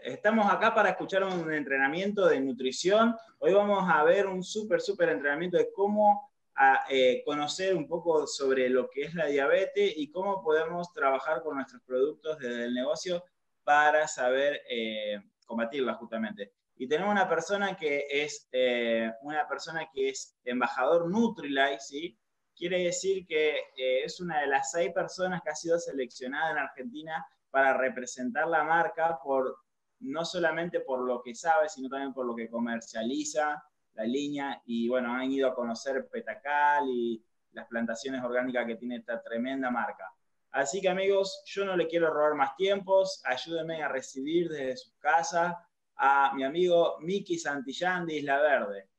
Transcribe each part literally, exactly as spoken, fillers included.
estamos acá para escuchar un entrenamiento de nutrición. Hoy vamos a ver un súper, súper entrenamiento de cómo a, eh, conocer un poco sobre lo que es la diabetes y cómo podemos trabajar con nuestros productos desde el negocio para saber eh, combatirla justamente. Y tenemos una persona que es eh, una persona que es embajador Nutrilite, ¿sí? Quiere decir que eh, es una de las seis personas que ha sido seleccionada en Argentina para representar la marca por, no solamente por lo que sabe, sino también por lo que comercializa la línea. Y bueno, han ido a conocer Petacal y las plantaciones orgánicas que tiene esta tremenda marca. Así que amigos, yo no le quiero robar más tiempos, ayúdenme a recibir desde sus casas a mi amigo Miki Santillán de Isla Verde.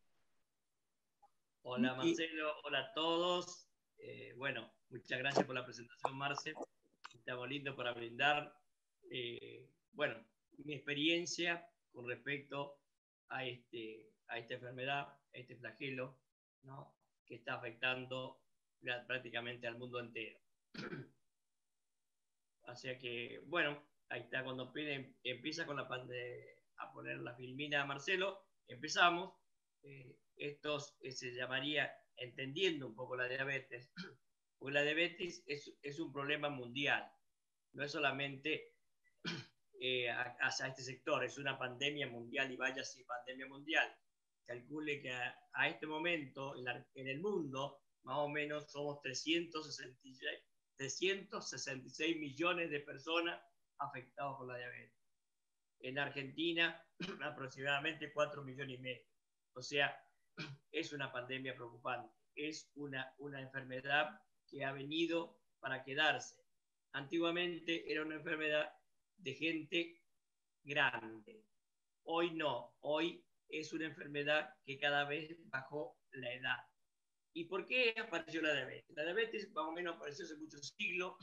Hola Marcelo, hola a todos. Eh, bueno, muchas gracias por la presentación, Marce. Estamos lindos para brindar, eh, bueno, mi experiencia con respecto a, este, a esta enfermedad, a este flagelo, ¿no? Que está afectando prácticamente al mundo entero. Así que, bueno, ahí está, cuando pide, empieza con la pandemia a poner la filmina Marcelo, empezamos. Eh, esto eh, se llamaría entendiendo un poco la diabetes, porque la diabetes es, es un problema mundial, no es solamente eh, hacia este sector, es una pandemia mundial, y vaya si pandemia mundial. Calcule que a, a este momento en, la, en el mundo más o menos somos trescientos sesenta y seis millones de personas afectadas por la diabetes. En Argentina aproximadamente cuatro millones y medio. O sea, es una pandemia preocupante, es una, una enfermedad que ha venido para quedarse. Antiguamente era una enfermedad de gente grande. Hoy no, hoy es una enfermedad que cada vez bajó la edad. ¿Y por qué apareció la diabetes? La diabetes más o menos apareció hace muchos siglos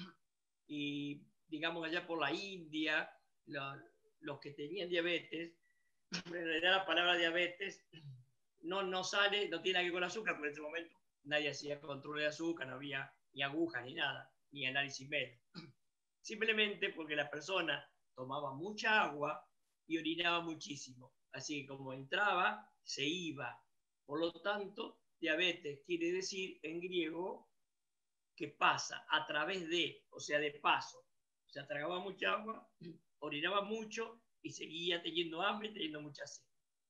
y, digamos, allá por la India, lo, los que tenían diabetes, en realidad la palabra diabetes no, no sale, no tiene que ver con el azúcar, porque en ese momento nadie hacía control de azúcar, no había ni agujas ni nada, ni análisis médico. Simplemente porque la persona tomaba mucha agua y orinaba muchísimo. Así que como entraba, se iba. Por lo tanto, diabetes quiere decir en griego que pasa a través de, o sea, de paso. O sea, tragaba mucha agua, orinaba mucho y seguía teniendo hambre y teniendo mucha sed.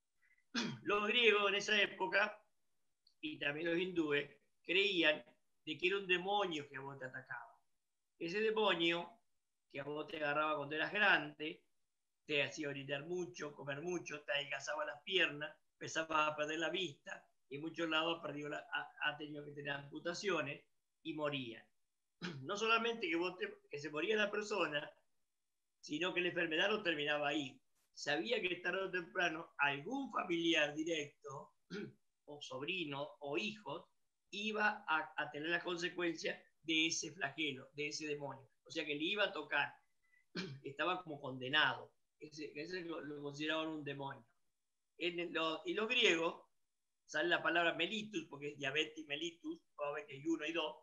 Los griegos en esa época, y también los hindúes, creían de que era un demonio que a vos te atacaba. Ese demonio que a vos te agarraba cuando eras grande, te hacía orinar mucho, comer mucho, te adelgazaba las piernas, empezaba a perder la vista, y en muchos lados ha, perdido la, ha, ha tenido que tener amputaciones y morían. No solamente que, vos te, que se moría la persona, sino que la enfermedad no terminaba ahí. Sabía que tarde o temprano algún familiar directo, o sobrino, o hijos, iba a, a tener las consecuencias de ese flagelo, de ese demonio. O sea que le iba a tocar. Estaba como condenado. Ese, ese lo, lo consideraban un demonio. En lo, y los griegos, sale la palabra mellitus, porque es diabetes mellitus, que hay uno y dos,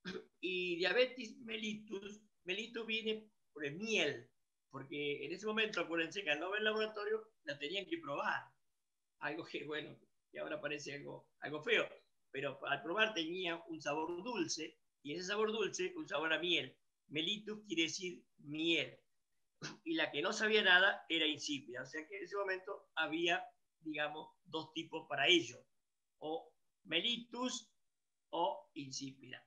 y diabetes mellitus, mellitus viene por el miel, porque en ese momento, acuérdense que al no ver el laboratorio, la tenían que probar. Algo que, bueno, que ahora parece algo, algo feo, pero al probar tenía un sabor dulce, y ese sabor dulce, un sabor a miel. Mellitus quiere decir miel. Y la que no sabía nada era insípida. O sea que en ese momento había, digamos, dos tipos para ello. O mellitus o insípida.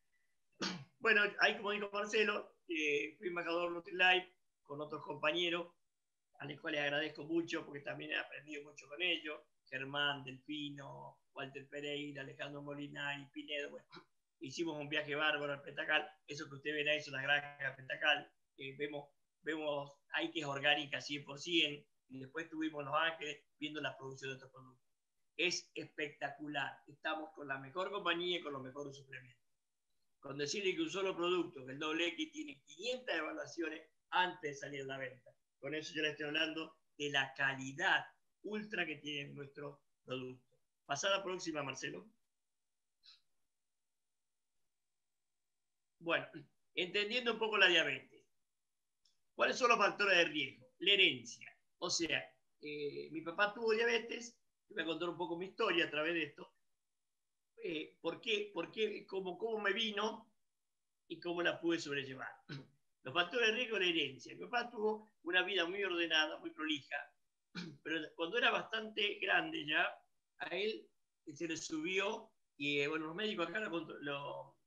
Bueno, ahí como dijo Marcelo, eh, fui embajador Nutrilite con otros compañeros, a los cuales agradezco mucho porque también he aprendido mucho con ellos. Germán, Delfino, Walter Pereira, Alejandro Molinari, Pinedo. Bueno, hicimos un viaje bárbaro al Petacal. Eso que ustedes ven ahí son las granjas Petacal. Eh, vemos, vemos ahí que es orgánica cien por ciento. Y después tuvimos Los Ángeles viendo la producción de estos productos. Es espectacular. Estamos con la mejor compañía y con los mejores suplementos. Con decirle que un solo producto, que el doble X, tiene quinientas evaluaciones antes de salir a la venta. Con eso yo le estoy hablando de la calidad ultra que tiene nuestro producto. Pasada próxima, Marcelo. Bueno, entendiendo un poco la diabetes. ¿Cuáles son los factores de riesgo? la herencia. O sea, eh, mi papá tuvo diabetes, voy a contar un poco mi historia a través de esto. Eh, ¿Por qué? ¿Por qué? ¿Cómo, cómo me vino y cómo la pude sobrellevar? Los factores de riesgo de la herencia. Mi papá tuvo una vida muy ordenada, muy prolija, pero cuando era bastante grande ya, a él se le subió y eh, bueno, los médicos acá lo, lo,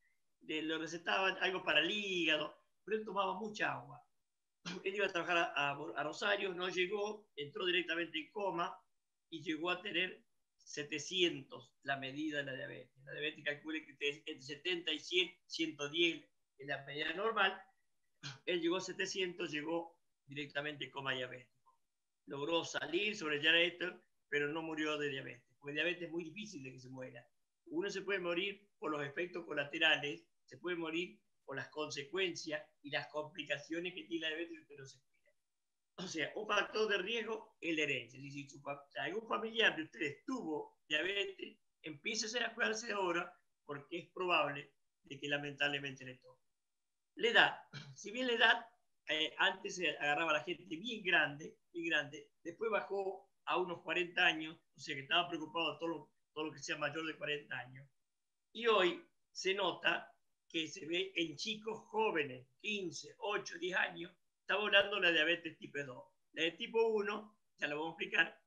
lo recetaban algo para el hígado, pero él tomaba mucha agua. Él iba a trabajar a, a, a Rosario, no llegó, entró directamente en coma y llegó a tener setecientos la medida de la diabetes. La diabetes calcula que entre setenta y cien, ciento diez es la medida normal. Él llegó a setecientos, llegó directamente en coma diabético. Logró salir, sobrellevar esto, pero no murió de diabetes. Porque diabetes es muy difícil de que se muera. Uno se puede morir por los efectos colaterales, se puede morir por las consecuencias y las complicaciones que tiene la diabetes si usted no se cuida. O sea, un factor de riesgo es la herencia. Si su, o sea, algún familiar de ustedes tuvo diabetes, empiece a cuidarse ahora porque es probable de que lamentablemente le toque. La edad. Si bien la edad, eh, antes se agarraba a la gente bien grande, bien grande, después bajó a unos cuarenta años, o sea que estaba preocupado todo lo, todo lo que sea mayor de cuarenta años. Y hoy se nota que se ve en chicos jóvenes, quince, ocho, diez años, está volando la diabetes tipo dos. La de tipo uno, ya lo vamos a explicar,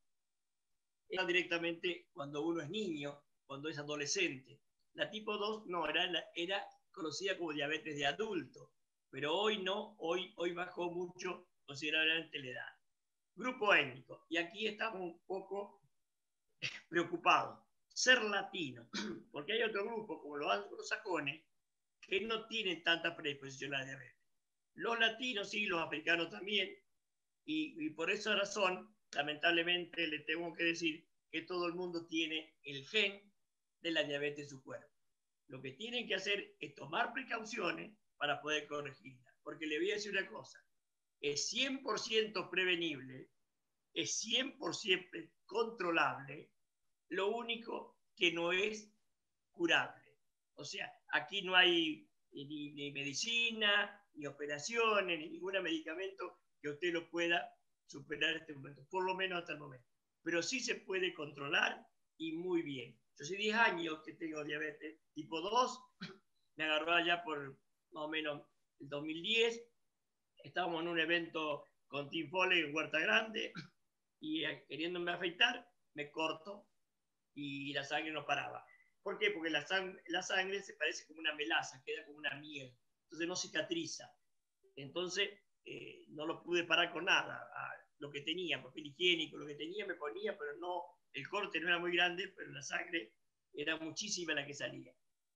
era directamente cuando uno es niño, cuando es adolescente. La tipo dos no, era, era conocida como diabetes de adulto, pero hoy no, hoy, hoy bajó mucho considerablemente la edad. Grupo étnico, y aquí estamos un poco preocupados. Ser latino, porque hay otro grupo, como los anglosajones, que no tienen tanta predisposición a la diabetes. Los latinos sí, los africanos también, y, y por esa razón, lamentablemente, le tengo que decir que todo el mundo tiene el gen de la diabetes en su cuerpo. Lo que tienen que hacer es tomar precauciones para poder corregirla. Porque le voy a decir una cosa, es cien por ciento prevenible, es cien por ciento controlable, lo único que no es curable. O sea, aquí no hay ni, ni medicina, ni operaciones, ni ningún medicamento que usted lo pueda superar este momento, por lo menos hasta el momento. Pero sí se puede controlar y muy bien. Yo hace diez años que tengo diabetes tipo dos, me agarró allá por más o menos el dos mil diez, estábamos en un evento con Team Foley en Huerta Grande y queriéndome afeitar, me corto y la sangre no paraba. ¿Por qué? Porque la, sang la sangre se parece como una melaza, queda como una miel, entonces no cicatriza. Entonces eh, no lo pude parar con nada. A lo que tenía, papel higiénico, lo que tenía me ponía, pero no, el corte no era muy grande, pero la sangre era muchísima la que salía.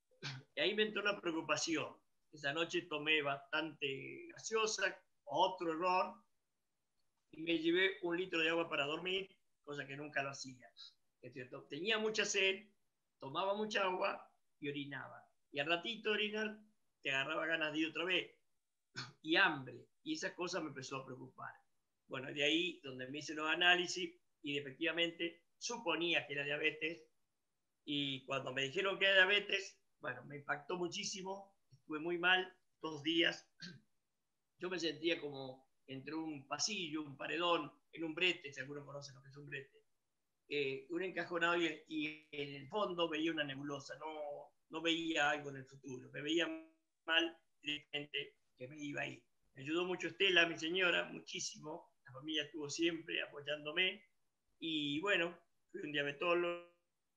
Y ahí me entró la preocupación. Esa noche tomé bastante gaseosa, otro error, y me llevé un litro de agua para dormir, cosa que nunca lo hacía. Es cierto, tenía mucha sed, tomaba mucha agua y orinaba. Y al ratito de orinar, te agarraba ganas de ir otra vez. Y hambre. Y esa cosa me empezó a preocupar. Bueno, de ahí donde me hice los análisis y efectivamente suponía que era diabetes. Y cuando me dijeron que era diabetes, bueno, me impactó muchísimo. Estuve muy mal dos días. Yo me sentía como entre un pasillo, un paredón, en un brete, si alguno conoce lo que es un brete. Eh, un encajonado y, y en el fondo veía una nebulosa, no, no veía algo en el futuro, me veía mal directamente que me iba a ir. Me ayudó mucho Estela, mi señora, muchísimo, la familia estuvo siempre apoyándome y bueno, fui un diabetólogo,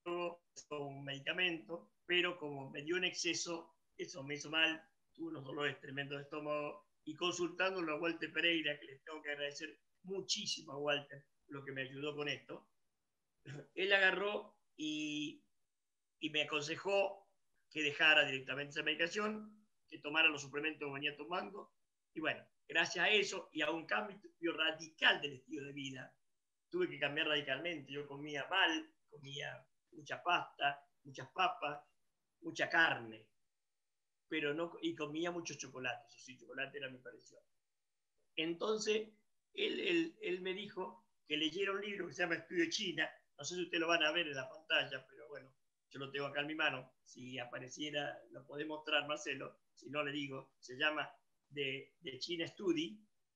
un medicamento, pero como me dio en exceso, eso me hizo mal, tuve unos dolores tremendos de estómago y consultándolo a Walter Pereira, que le tengo que agradecer muchísimo a Walter lo que me ayudó con esto, él agarró y, y me aconsejó que dejara directamente esa medicación, que tomara los suplementos que venía tomando. Y bueno, gracias a eso y a un cambio radical del estilo de vida, tuve que cambiar radicalmente. Yo comía mal, comía mucha pasta, muchas papas, mucha carne, pero no, y comía mucho chocolate. Eso sí, chocolate era mi pareció. Entonces, él, él, él me dijo que leyera un libro que se llama Estudio China. No sé si ustedes lo van a ver en la pantalla, pero bueno, yo lo tengo acá en mi mano. Si apareciera, lo podés mostrar, Marcelo. Si no, le digo, se llama The, The China Study.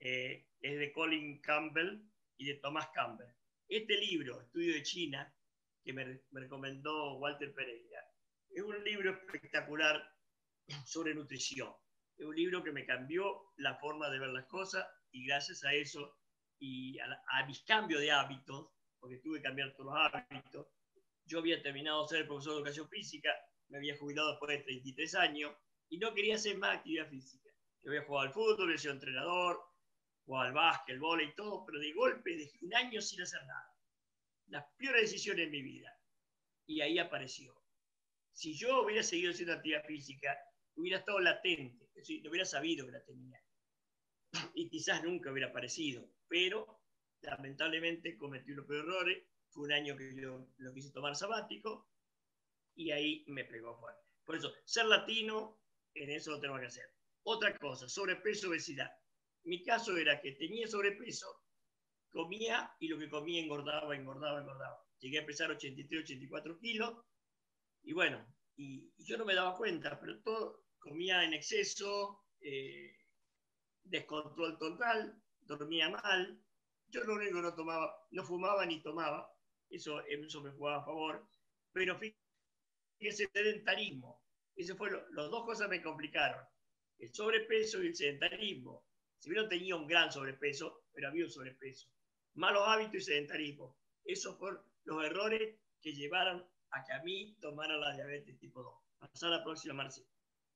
eh, es de Colin Campbell y de Thomas Campbell. Este libro, Estudio de China, que me, me recomendó Walter Pereira, es un libro espectacular sobre nutrición. Es un libro que me cambió la forma de ver las cosas y gracias a eso y a, a mis cambios de hábitos, porque tuve que cambiar todos los hábitos. Yo había terminado de ser profesor de educación física, me había jubilado después de treinta y tres años y no quería hacer más actividad física. Yo había jugado al fútbol, había sido entrenador, jugado al básquet, al vóley y todo, pero de golpe dejé un año sin hacer nada. Las peores decisiones de mi vida. Y ahí apareció. Si yo hubiera seguido haciendo actividad física, hubiera estado latente, es decir, no hubiera sabido que la tenía. Y quizás nunca hubiera aparecido, pero lamentablemente cometí los peores errores. Fue un año que yo lo quise tomar sabático y ahí me pegó fuerte. Por eso, ser latino, en eso lo tenemos que hacer. Otra cosa, sobrepeso, obesidad. Mi caso era que tenía sobrepeso, comía y lo que comía engordaba, engordaba, engordaba. Llegué a pesar ochenta y tres, ochenta y cuatro kilos y bueno, y, y yo no me daba cuenta, pero todo comía en exceso, eh, descontrol total, dormía mal. Yo lo único que no tomaba, no fumaba ni tomaba, eso, eso me jugaba a favor, pero fíjese, el sedentarismo, eso fue lo, las dos cosas me complicaron, el sobrepeso y el sedentarismo. Si bien no tenía un gran sobrepeso, pero había un sobrepeso. Malos hábitos y sedentarismo. Esos fueron los errores que llevaron a que a mí tomara la diabetes tipo dos. Pasar a la próxima, Marcelo.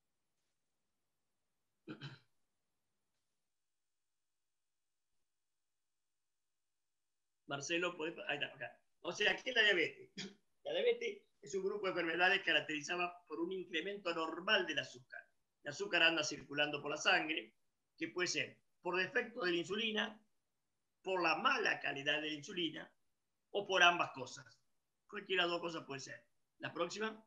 Marcelo, ¿podés? Ahí está, acá. O sea, ¿qué es la diabetes? La diabetes es un grupo de enfermedades caracterizadas por un incremento anormal del azúcar. El azúcar anda circulando por la sangre, que puede ser por defecto de la insulina, por la mala calidad de la insulina o por ambas cosas. Cualquiera de las dos cosas puede ser. La próxima.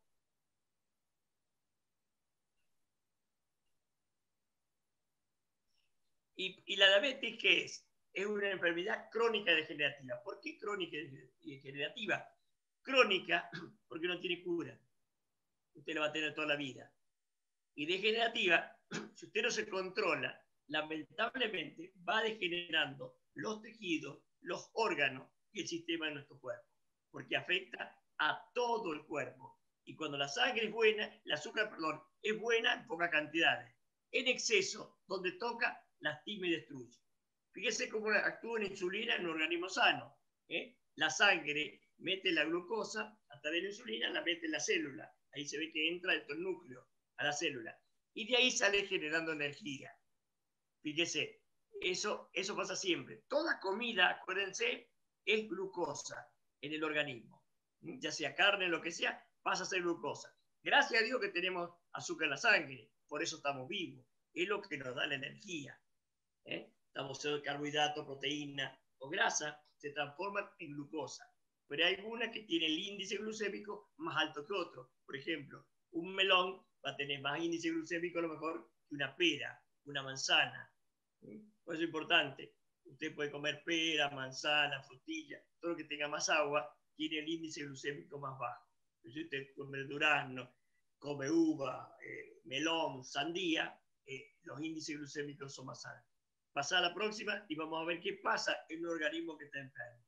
¿Y, y la diabetes qué es? Es una enfermedad crónica degenerativa. ¿Por qué crónica degenerativa? Crónica porque no tiene cura. Usted la va a tener toda la vida. Y degenerativa, si usted no se controla, lamentablemente va degenerando los tejidos, los órganos y el sistema de nuestro cuerpo, porque afecta a todo el cuerpo. Y cuando la sangre es buena, el azúcar, perdón, es buena en pocas cantidades. En exceso, donde toca, lastima y destruye. Fíjese cómo actúa la insulina en un organismo sano. ¿eh? La sangre mete la glucosa, a través de la insulina la mete en la célula. Ahí se ve que entra dentro del núcleo, a la célula. Y de ahí sale generando energía. Fíjese, eso, eso pasa siempre. Toda comida, acuérdense, es glucosa en el organismo. Ya sea carne, lo que sea, pasa a ser glucosa. Gracias a Dios que tenemos azúcar en la sangre, por eso estamos vivos. Es lo que nos da la energía. ¿eh? Estamos en carbohidrato, proteína o grasa, se transforman en glucosa. Pero hay algunas que tienen el índice glucémico más alto que otro. Por ejemplo, un melón va a tener más índice glucémico a lo mejor que una pera, una manzana. Por eso es importante. Usted puede comer pera, manzana, frutilla, todo lo que tenga más agua tiene el índice glucémico más bajo. Si usted come durazno, come uva, eh, melón, sandía, eh, los índices glucémicos son más altos. Pasar a la próxima y vamos a ver qué pasa en un organismo que está enfermo.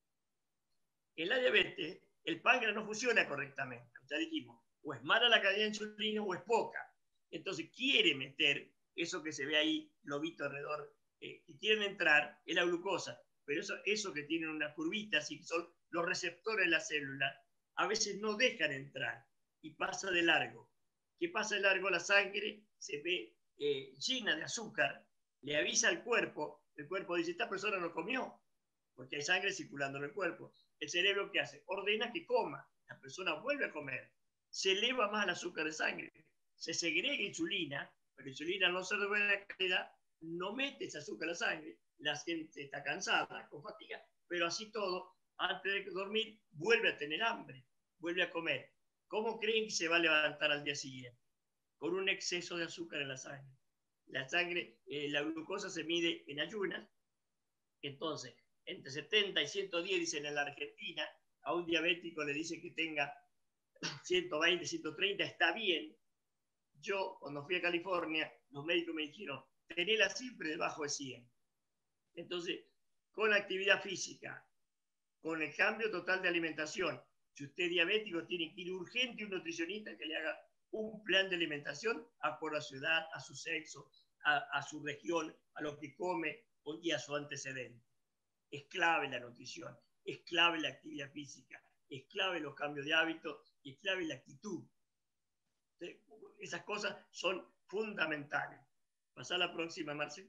En la diabetes, el páncreas no funciona correctamente. Ya dijimos, o es mala la calidad de insulina o es poca. Entonces quiere meter eso que se ve ahí, lobito alrededor, eh, que quieren entrar, es la glucosa. Pero eso, eso que tienen una curvita, así que son los receptores de la célula, a veces no dejan entrar y pasa de largo. ¿Qué pasa de largo? La sangre se ve eh, llena de azúcar, le avisa al cuerpo, el cuerpo dice, esta persona no comió, porque hay sangre circulando en el cuerpo. El cerebro, ¿qué hace? Ordena que coma. La persona vuelve a comer. Se eleva más el azúcar de sangre. Se segrega insulina, pero insulina no se de buena calidad, no mete ese azúcar a la sangre. La gente está cansada, con fatiga, pero así todo, antes de dormir, vuelve a tener hambre, vuelve a comer. ¿Cómo creen que se va a levantar al día siguiente? Con un exceso de azúcar en la sangre. La sangre, eh, la glucosa se mide en ayunas. Entonces, entre setenta y ciento diez, dicen en la Argentina, a un diabético le dice que tenga ciento veinte, ciento treinta, está bien. Yo, cuando fui a California, los médicos me dijeron, tenela siempre debajo de cien. Entonces, con la actividad física, con el cambio total de alimentación, si usted es diabético, tiene que ir urgente a un nutricionista que le haga un plan de alimentación acorde a su edad, a su sexo, a, a su región, a lo que come y a su antecedente. Es clave la nutrición, es clave la actividad física, es clave los cambios de hábitos y es clave la actitud. Esas cosas son fundamentales. Pasá a la próxima, Marce.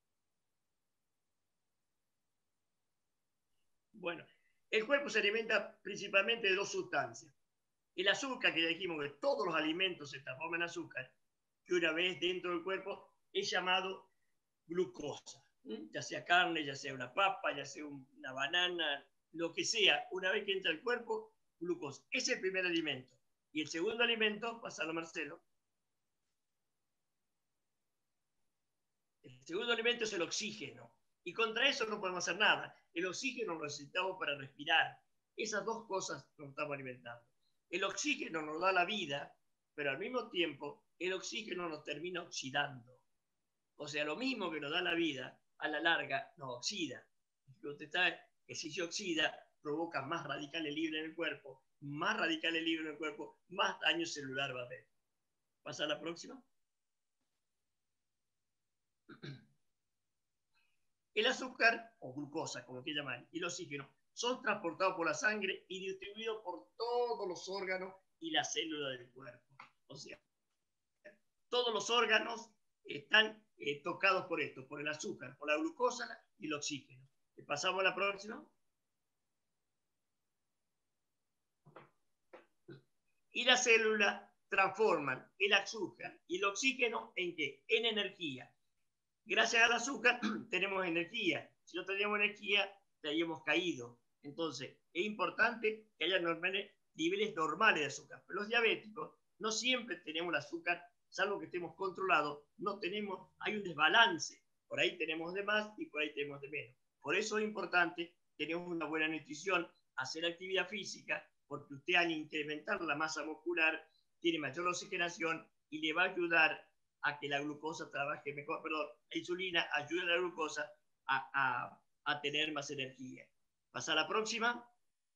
Bueno, el cuerpo se alimenta principalmente de dos sustancias. El azúcar, que ya dijimos que todos los alimentos se transforman en azúcar, que una vez dentro del cuerpo es llamado glucosa. ¿Mm? Ya sea carne, ya sea una papa, ya sea una banana, lo que sea, una vez que entra al cuerpo, glucosa. Ese es el primer alimento. Y el segundo alimento, pasalo Marcelo, el segundo alimento es el oxígeno. Y contra eso no podemos hacer nada. El oxígeno lo necesitamos para respirar. Esas dos cosas nos estamos alimentando. El oxígeno nos da la vida, pero al mismo tiempo el oxígeno nos termina oxidando. O sea, lo mismo que nos da la vida, a la larga nos oxida. Usted sabe que si se oxida, provoca más radicales libres en el cuerpo, más radicales libres en el cuerpo, más daño celular va a haber. ¿Pasa a la próxima? El azúcar, o glucosa, como que llaman, y el oxígeno, son transportados por la sangre y distribuidos por todos los órganos y las células del cuerpo. O sea, todos los órganos están eh, tocados por esto, por el azúcar, por la glucosa y el oxígeno. ¿Pasamos a la próxima? Y las células transforman el azúcar y el oxígeno en ¿qué? En energía. Gracias al azúcar tenemos energía. Si no teníamos energía, estaríamos caídos. Entonces, es importante que haya normales, niveles normales de azúcar. Pero los diabéticos no siempre tenemos el azúcar, salvo que estemos controlados. No tenemos, hay un desbalance. Por ahí tenemos de más y por ahí tenemos de menos. Por eso es importante tener una buena nutrición, hacer actividad física, porque usted al incrementar la masa muscular tiene mayor oxigenación y le va a ayudar a que la glucosa trabaje mejor, perdón, la insulina ayuda a la glucosa a, a, a tener más energía. ¿Pasa a la próxima?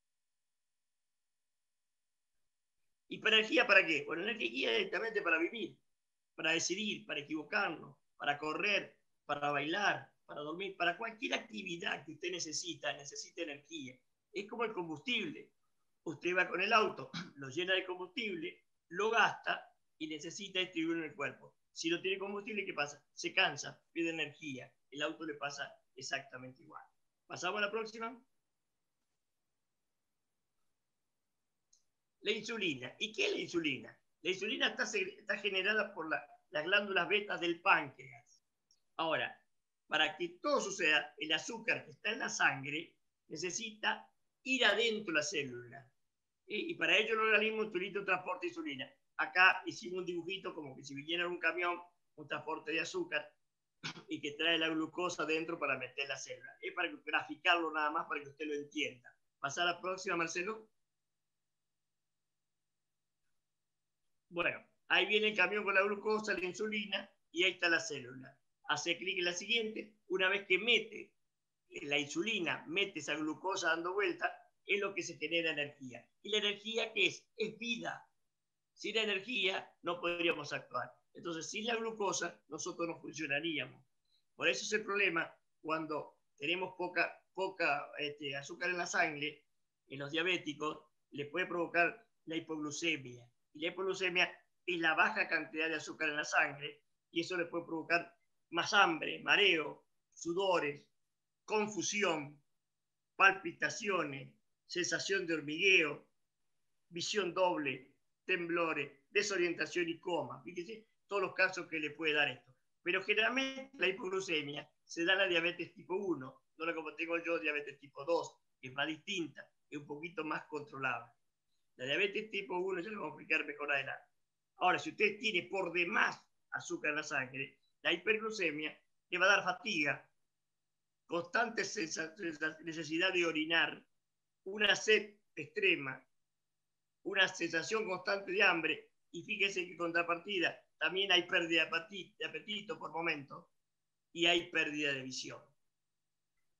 ¿Y para energía para qué? Bueno, energía directamente para vivir, para decidir, para equivocarnos, para correr, para bailar, para dormir, para cualquier actividad que usted necesita, necesita energía. Es como el combustible. Usted va con el auto, lo llena de combustible, lo gasta y necesita distribuirlo en el cuerpo. Si no tiene combustible, ¿qué pasa? Se cansa, pierde energía. El auto le pasa exactamente igual. ¿Pasamos a la próxima? La insulina. ¿Y qué es la insulina? La insulina está, está generada por la, las glándulas betas del páncreas. Ahora, para que todo suceda, el azúcar que está en la sangre necesita ir adentro de la célula. Y, y para ello el organismo utiliza un transporte de insulina. Acá hicimos un dibujito como que si viniera un camión, un transporte de azúcar, y que trae la glucosa dentro para meter la célula. Es para graficarlo nada más para que usted lo entienda. ¿Pasar a la próxima, Marcelo? Bueno, ahí viene el camión con la glucosa, la insulina, y ahí está la célula. Hace clic en la siguiente. Una vez que mete la insulina, mete esa glucosa dando vuelta, es lo que se genera energía. ¿Y la energía qué es? Es vida. Sin la energía no podríamos actuar. Entonces, sin la glucosa, nosotros no funcionaríamos. Por eso es el problema cuando tenemos poca, poca este, azúcar en la sangre, en los diabéticos, le puede provocar la hipoglucemia. Y la hipoglucemia es la baja cantidad de azúcar en la sangre, y eso le puede provocar más hambre, mareo, sudores, confusión, palpitaciones, sensación de hormigueo, visión doble, temblores, desorientación y coma. Fíjese todos los casos que le puede dar esto. Pero generalmente la hipoglucemia se da en la diabetes tipo uno, no la como tengo yo, diabetes tipo dos, que es más distinta, es un poquito más controlable. La diabetes tipo uno ya lo vamos a explicar mejor adelante. Ahora, si usted tiene por demás azúcar en la sangre, la hiperglucemia le va a dar fatiga, constante necesidad de orinar, una sed extrema, una sensación constante de hambre, y fíjese que contrapartida también hay pérdida de apetito por momento y hay pérdida de visión.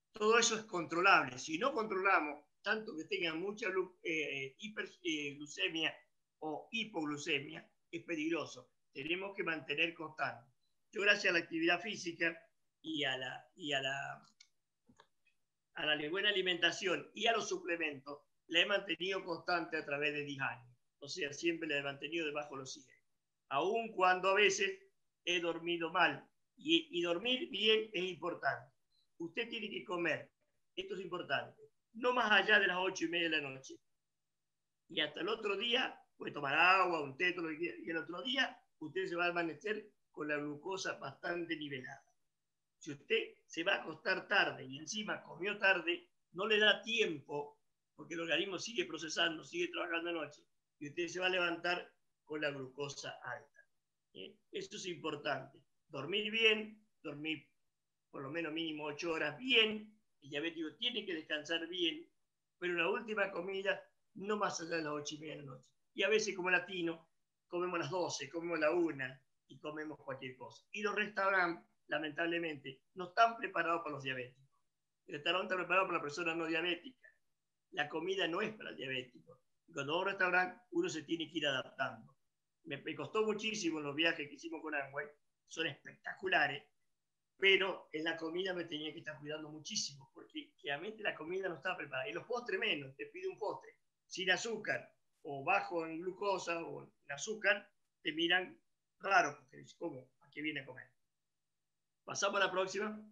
Todo eso es controlable. Si no controlamos, tanto que tengan mucha eh, hiperglucemia o hipoglucemia, es peligroso. Tenemos que mantener constante. Yo, gracias a la actividad física y a la, y a la, a la buena alimentación y a los suplementos, la he mantenido constante a través de diez años. O sea, siempre la he mantenido debajo de los cien. Aun cuando a veces he dormido mal. Y, y dormir bien es importante. Usted tiene que comer, esto es importante, no más allá de las ocho y media de la noche. Y hasta el otro día, puede tomar agua, un té, todo lo que quiera, y el otro día usted se va a amanecer con la glucosa bastante nivelada. Si usted se va a acostar tarde y encima comió tarde, no le da tiempo, porque el organismo sigue procesando, sigue trabajando de noche, y usted se va a levantar con la glucosa alta. ¿Eh? Esto es importante. Dormir bien, dormir por lo menos mínimo ocho horas bien, el diabético tiene que descansar bien, pero la última comida no más allá de las ocho y media de la noche. Y a veces como latino, comemos a las doce, comemos a la una y comemos cualquier cosa. Y los restaurantes, lamentablemente, no están preparados para los diabéticos. El restaurante está preparado para la persona no diabética. La comida no es para el diabético. Cuando va a un restaurante, uno se tiene que ir adaptando. Me, me costó muchísimo los viajes que hicimos con Amway, son espectaculares, pero en la comida me tenía que estar cuidando muchísimo, porque realmente la comida no estaba preparada. Y los postres menos, te pide un postre sin azúcar, o bajo en glucosa, o en azúcar, te miran raro, porque dices, ¿cómo? ¿A qué viene a comer? Pasamos a la próxima.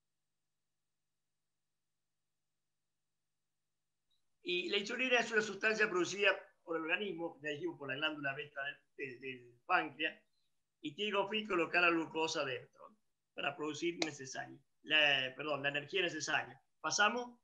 Y la insulina es una sustancia producida por el organismo, ya dijimos, por la glándula beta del, del, del páncreas, y tiene como fin colocar la glucosa dentro para producir necesario, la, perdón, la energía necesaria. ¿Pasamos?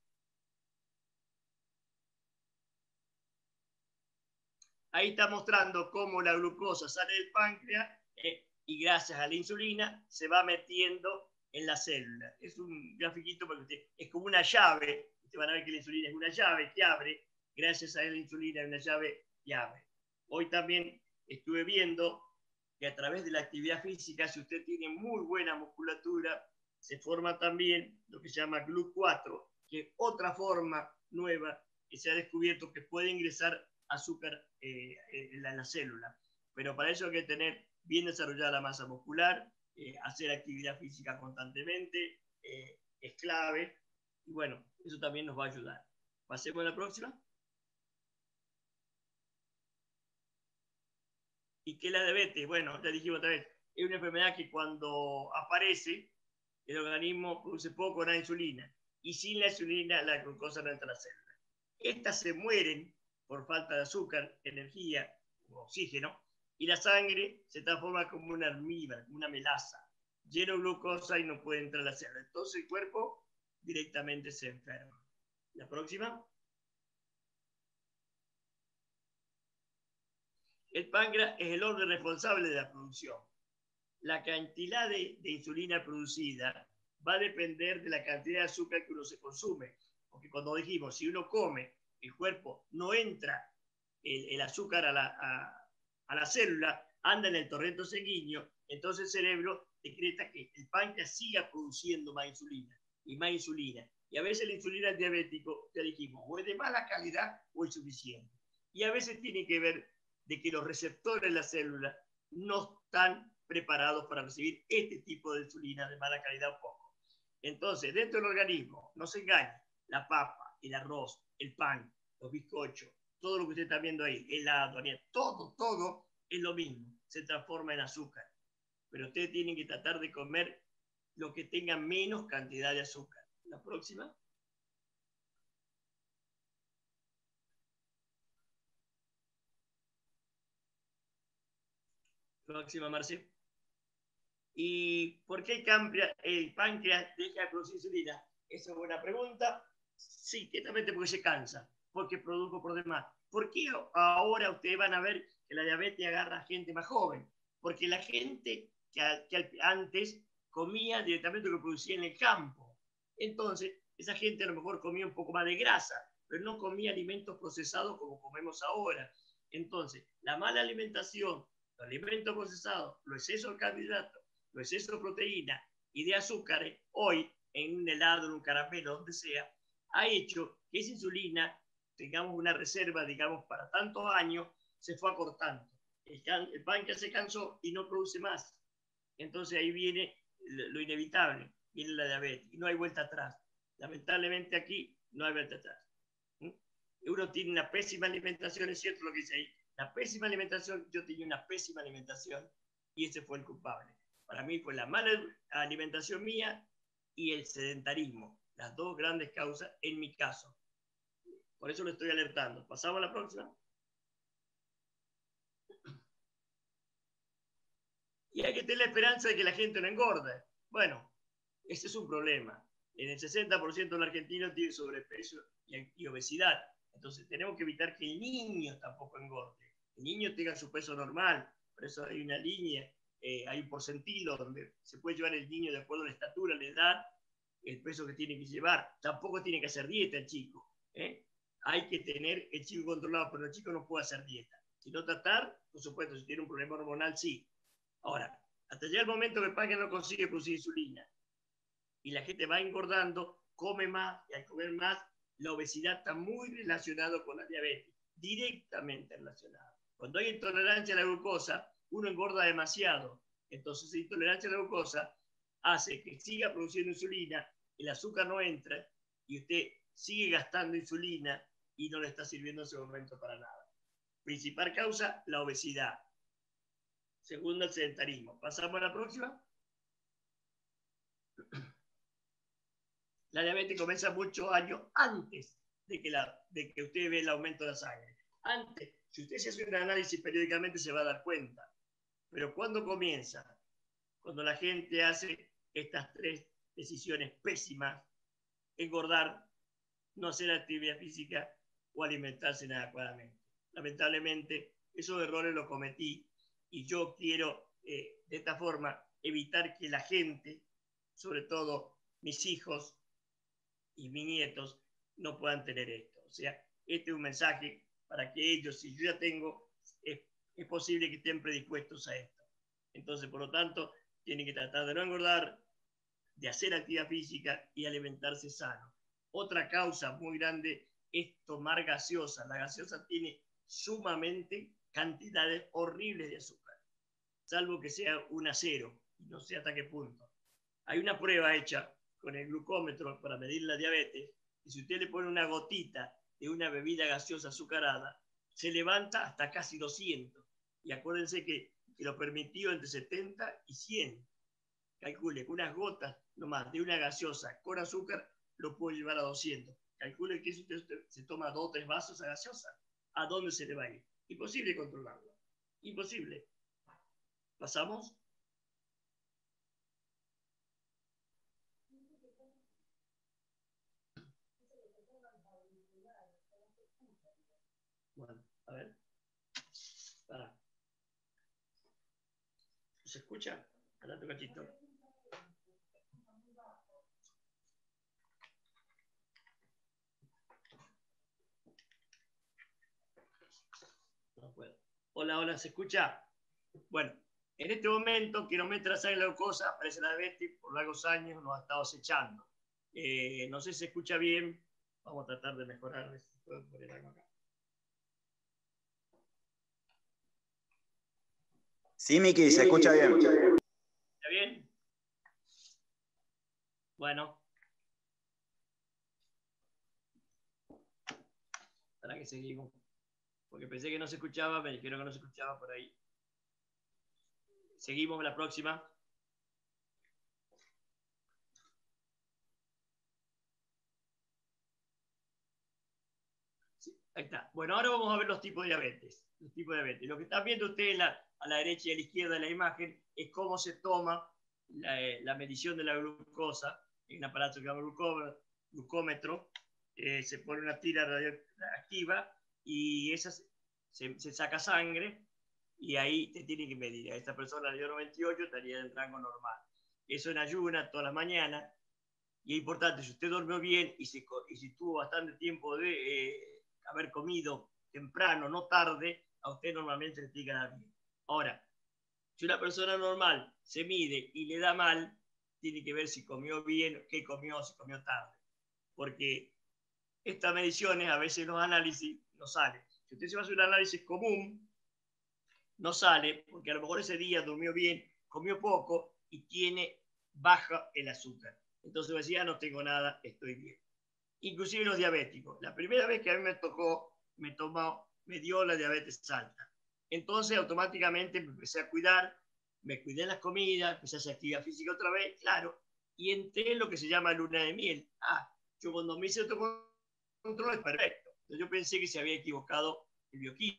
Ahí está mostrando cómo la glucosa sale del páncreas eh, y gracias a la insulina se va metiendo en la célula. Es un grafiquito porque usted, es como una llave. Ustedes van a ver que la insulina es una llave que abre. Gracias a la insulina es una llave que abre. Hoy también estuve viendo que a través de la actividad física, si usted tiene muy buena musculatura, se forma también lo que se llama G L U cuatro, que es otra forma nueva que se ha descubierto que puede ingresar azúcar eh, en, la, en la célula. Pero para eso hay que tener bien desarrollada la masa muscular, eh, hacer actividad física constantemente, eh, es clave. Y bueno, eso también nos va a ayudar. Pasemos a la próxima. ¿Y qué es la diabetes? Bueno, ya dijimos otra vez, es una enfermedad que cuando aparece, el organismo produce poco la insulina. Y sin la insulina, la glucosa no entra a la célula. Estas se mueren por falta de azúcar, energía o oxígeno, y la sangre se transforma como una almíbar, como una melaza, lleno de glucosa y no puede entrar a la célula. Entonces el cuerpo directamente se enferma. La próxima. El páncreas es el órgano responsable de la producción. La cantidad de, de insulina producida va a depender de la cantidad de azúcar que uno se consume. Porque cuando dijimos, si uno come, el cuerpo no entra el, el azúcar a la, a, a la célula, anda en el torrente sanguíneo, entonces el cerebro decreta que el páncreas siga produciendo más insulina y más insulina. Y a veces la insulina diabético, ya dijimos, o es de mala calidad o es suficiente. Y a veces tiene que ver de que los receptores de la célula no están preparados para recibir este tipo de insulina de mala calidad o poco. Entonces, dentro del organismo, no se engañe, la papa, el arroz, el pan, los bizcochos, todo lo que usted está viendo ahí, helado, todo, todo es lo mismo, se transforma en azúcar. Pero ustedes tienen que tratar de comer lo que tenga menos cantidad de azúcar. La próxima. Próxima, Marce. ¿Y por qué el páncreas deja de producir insulina? Esa es buena pregunta. Sí, ciertamente porque se cansa, porque produjo por demás. ¿Por qué ahora ustedes van a ver que la diabetes agarra a gente más joven? Porque la gente que, que antes comía directamente lo que producía en el campo. Entonces, esa gente a lo mejor comía un poco más de grasa, pero no comía alimentos procesados como comemos ahora. Entonces, la mala alimentación, los alimentos procesados, los excesos de carbohidratos, los excesos de proteína y de azúcares, hoy en un helado, en un caramelo, donde sea, ha hecho que esa insulina, tengamos una reserva, digamos, para tantos años, se fue acortando. El, el páncreas se cansó y no produce más. Entonces ahí viene lo inevitable, viene la diabetes, y no hay vuelta atrás. Lamentablemente aquí no hay vuelta atrás. ¿Mm? Uno tiene una pésima alimentación, es cierto lo que dice ahí, la pésima alimentación, yo tenía una pésima alimentación y ese fue el culpable. Para mí fue la mala alimentación mía y el sedentarismo, las dos grandes causas en mi caso. Por eso lo estoy alertando. ¿Pasamos a la próxima? Y hay que tener la esperanza de que la gente no engorde. Bueno, ese es un problema. En el sesenta por ciento de los argentinos tiene sobrepeso y obesidad. Entonces tenemos que evitar que el niño tampoco engorde. El niño tenga su peso normal. Por eso hay una línea, eh, hay un porcentilo donde se puede llevar el niño de acuerdo a la estatura, la edad, el peso que tiene que llevar. Tampoco tiene que hacer dieta el chico. ¿eh? Hay que tener el chico controlado, pero el chico no puede hacer dieta. Si no tratar, por supuesto, si tiene un problema hormonal, sí. Ahora, hasta llega el momento que el páncreas no consigue producir insulina y la gente va engordando, come más, y al comer más, la obesidad está muy relacionada con la diabetes, directamente relacionada. Cuando hay intolerancia a la glucosa, uno engorda demasiado. Entonces, la intolerancia a la glucosa hace que siga produciendo insulina, el azúcar no entra y usted sigue gastando insulina y no le está sirviendo en ese momento para nada. Principal causa, la obesidad. Segundo, el sedentarismo. ¿Pasamos a la próxima? La diabetes comienza muchos años antes de que, la, de que usted ve el aumento de la sangre. Antes, si usted se hace un análisis periódicamente se va a dar cuenta. Pero ¿cuándo comienza? Cuando la gente hace estas tres decisiones pésimas: engordar, no hacer actividad física o alimentarse inadecuadamente. Lamentablemente, esos errores los cometí y yo quiero, eh, de esta forma, evitar que la gente, sobre todo mis hijos y mis nietos, no puedan tener esto. O sea, este es un mensaje para que ellos, si yo ya tengo, es, es posible que estén predispuestos a esto. Entonces, por lo tanto, tienen que tratar de no engordar, de hacer actividad física y alimentarse sano. Otra causa muy grande es tomar gaseosa. La gaseosa tiene sumamente cantidades horribles de azúcar, salvo que sea un acero, y no sé hasta qué punto. Hay una prueba hecha con el glucómetro para medir la diabetes, y si usted le pone una gotita de una bebida gaseosa azucarada, se levanta hasta casi doscientos. Y acuérdense que, que lo permitido entre setenta y cien. Calcule que unas gotas nomás de una gaseosa con azúcar lo puede llevar a doscientos. Calcule que si usted se toma dos o tres vasos de gaseosa, ¿a dónde se le va a ir? Imposible controlarlo. Imposible. ¿Pasamos? Bueno, a ver. Para. ¿Se escucha? Espérate un cachito. No puedo. Hola, hola, ¿se escucha? Bueno, en este momento, kilómetros sangre la glucosa, aparece la diabetes, por largos años nos ha estado acechando. Eh, no sé si se escucha bien. Vamos a tratar de mejorar. A ver si puedo poner algo acá. Sí, Miki, se escucha bien. ¿Está bien? Bueno. ¿Para qué seguimos? Porque pensé que no se escuchaba, me dijeron que no se escuchaba por ahí. Seguimos la próxima. Sí, ahí está. Bueno, ahora vamos a ver los tipos de diabetes. Los tipos de diabetes. Lo que están viendo ustedes la, a la derecha y a la izquierda de la imagen es cómo se toma la, la medición de la glucosa en un aparato que se llama glucómetro. Eh, se pone una tira radioactiva y esa se, se, se saca sangre y ahí te tienen que medir. A esta persona le dio noventa y ocho, estaría en el rango normal. Eso en ayuna todas las mañanas. Y es importante, si usted durmió bien y si, y si tuvo bastante tiempo de eh, haber comido temprano, no tarde, a usted normalmente le tiene que dar bien. Ahora, si una persona normal se mide y le da mal, tiene que ver si comió bien, qué comió, si comió tarde. Porque estas mediciones, a veces los análisis no salen. Si usted se va a hacer un análisis común, no sale, porque a lo mejor ese día durmió bien, comió poco y tiene baja el azúcar. Entonces decía, no tengo nada, estoy bien. Inclusive los diabéticos. La primera vez que a mí me tocó, me tomó, me dio la diabetes alta. Entonces automáticamente me empecé a cuidar, me cuidé en las comidas, empecé a hacer actividad física otra vez, claro, y entré en lo que se llama luna de miel. Ah, yo cuando me hice autocontrol es perfecto. Entonces yo pensé que se había equivocado el bioquímico,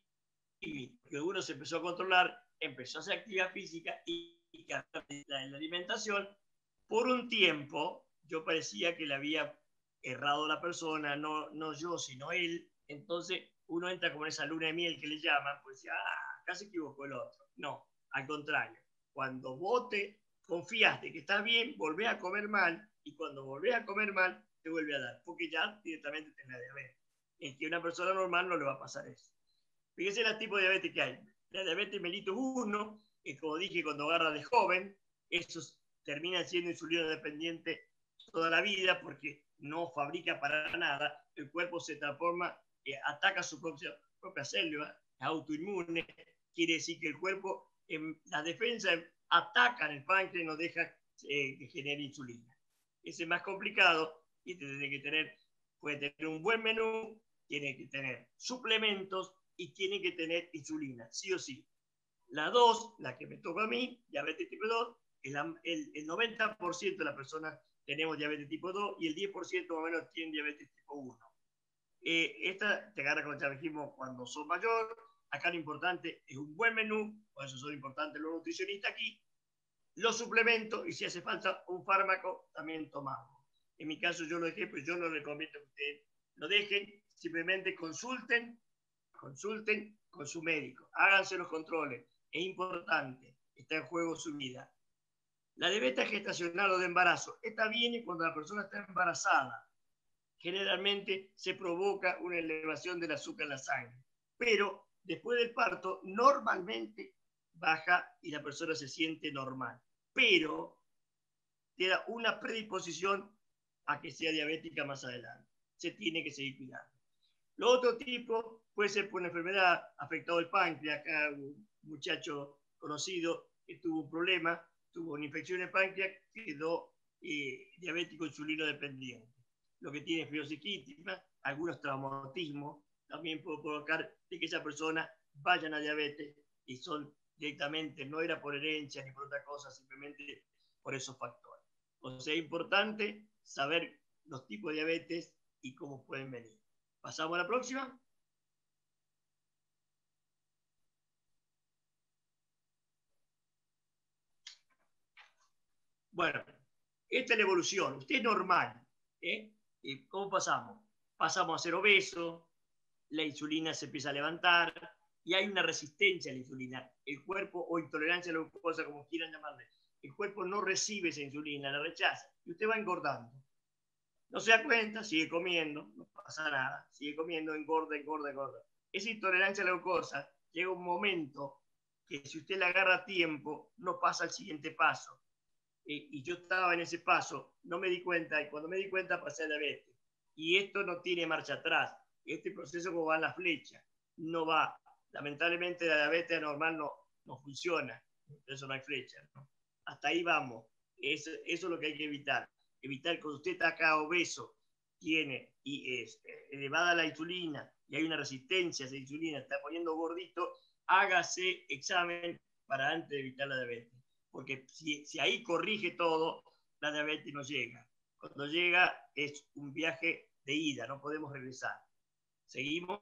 que uno se empezó a controlar, empezó a hacer actividad física y, y la, la alimentación. Por un tiempo yo parecía que le había errado la persona, no, no yo, sino él. Entonces uno entra como en esa luna de miel que le llaman, pues ah, acá se equivocó el otro. No, al contrario. Cuando vos te confiaste que estás bien, volvés a comer mal, y cuando volvés a comer mal, te vuelve a dar, porque ya directamente tenés diabetes. En que a una persona normal no le va a pasar eso. Fíjense los tipos de diabetes que hay. La diabetes mellitus uno, que como dije, cuando agarra de joven, esos terminan siendo insulino dependiente toda la vida porque no fabrica para nada, el cuerpo se transforma, eh, ataca su propia, propia célula, es autoinmune, quiere decir que el cuerpo, en la defensa, ataca el páncreas y no deja eh, que genere insulina. Ese es más complicado y tiene que tener, puede tener un buen menú, tiene que tener suplementos y tiene que tener insulina, sí o sí. La dos, la que me toca a mí, diabetes tipo dos, el, el, el noventa por ciento de las personas tenemos diabetes tipo dos y el diez por ciento más o menos tienen diabetes tipo uno. Eh, esta te agarra, como ya dijimos, cuando sos mayor. Acá lo importante es un buen menú, por eso son importantes los nutricionistas aquí, los suplementos y si hace falta un fármaco, también tomamos. En mi caso yo lo dejé, pero yo no recomiendo que ustedes lo dejen, simplemente consulten, consulten con su médico, háganse los controles, es importante, está en juego su vida. La diabetes gestacional o de embarazo, esta viene cuando la persona está embarazada. Generalmente se provoca una elevación del azúcar en la sangre, pero después del parto normalmente baja y la persona se siente normal, pero tiene una predisposición a que sea diabética más adelante. Se tiene que seguir cuidando. Lo otro tipo puede ser por una enfermedad afectado el páncreas. Acá un muchacho conocido que tuvo un problema, tuvo una infección en el páncreas, quedó eh, diabético insulino dependiente. Lo que tiene fibrosis quística, algunos traumatismos, también puede provocar de que esa persona vaya a diabetes y son directamente, no era por herencia ni por otra cosa, simplemente por esos factores. O sea, es importante saber los tipos de diabetes y cómo pueden venir. ¿Pasamos a la próxima? Bueno, esta es la evolución. Usted es normal. ¿eh? ¿Cómo pasamos? Pasamos a ser obeso, la insulina se empieza a levantar y hay una resistencia a la insulina. El cuerpo, o intolerancia a la glucosa, como quieran llamarle, el cuerpo no recibe esa insulina, la rechaza y usted va engordando. No se da cuenta, sigue comiendo, no pasa nada, sigue comiendo, engorda, engorda, engorda. Esa intolerancia a la glucosa llega un momento que si usted la agarra a tiempo, no pasa al siguiente paso. Eh, y yo estaba en ese paso, no me di cuenta, y cuando me di cuenta pasé a diabetes. Y esto no tiene marcha atrás. Este proceso como va en la flecha, no va. Lamentablemente la diabetes normal no, no funciona, eso no hay flecha, ¿no? Hasta ahí vamos. Eso, eso es lo que hay que evitar. Evitar que usted está acá obeso, tiene y es elevada la insulina y hay una resistencia a esa insulina, está poniendo gordito, hágase examen para antes de evitar la diabetes. Porque si, si ahí corrige todo, la diabetes no llega. Cuando llega es un viaje de ida, no podemos regresar. ¿Seguimos?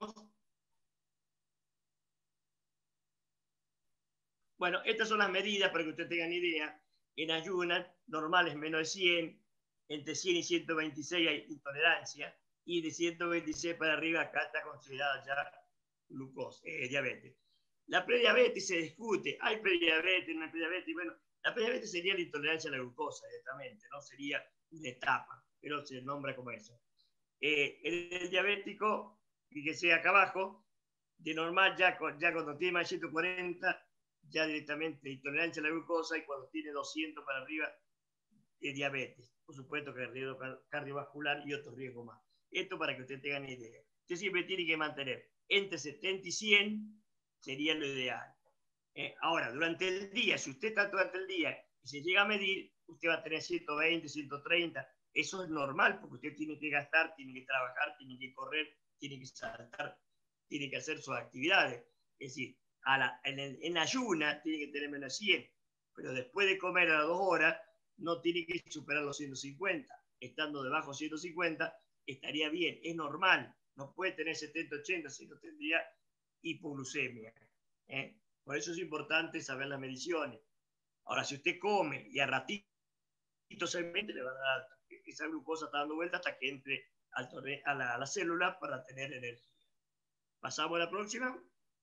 Bueno, estas son las medidas para que ustedes tengan idea. En ayunas normales menos de cien, entre cien y ciento veintiséis hay intolerancia, y de ciento veintiséis para arriba acá está considerada ya glucosa, eh, diabetes. La prediabetes se discute, hay prediabetes, no hay prediabetes, bueno, la prediabetes sería la intolerancia a la glucosa directamente, no sería una etapa, pero se nombra como eso. Eh, el, el diabético, fíjese acá abajo, de normal ya, ya cuando tiene más de ciento cuarenta, ya directamente intolerancia a la glucosa, y cuando tiene doscientos para arriba, de diabetes. Por supuesto que el riesgo cardiovascular y otros riesgos más. Esto para que usted tenga una idea. Usted siempre tiene que mantener entre setenta y cien, sería lo ideal. Eh, ahora, durante el día, si usted está durante el día y se llega a medir, usted va a tener ciento veinte, ciento treinta. Eso es normal porque usted tiene que gastar, tiene que trabajar, tiene que correr, tiene que saltar, tiene que hacer sus actividades. Es decir, a la, en, el, en ayuna tiene que tener menos cien, pero después de comer a las dos horas no tiene que superar los ciento cincuenta. Estando debajo de ciento cincuenta estaría bien, es normal. No puede tener setenta, ochenta, si no tendría hipoglucemia. ¿eh? Por eso es importante saber las mediciones. Ahora, si usted come y a ratito se mete, le va a dar alta. Esa glucosa está dando vuelta hasta que entre al a, la, a la célula para tener energía. ¿Pasamos a la próxima?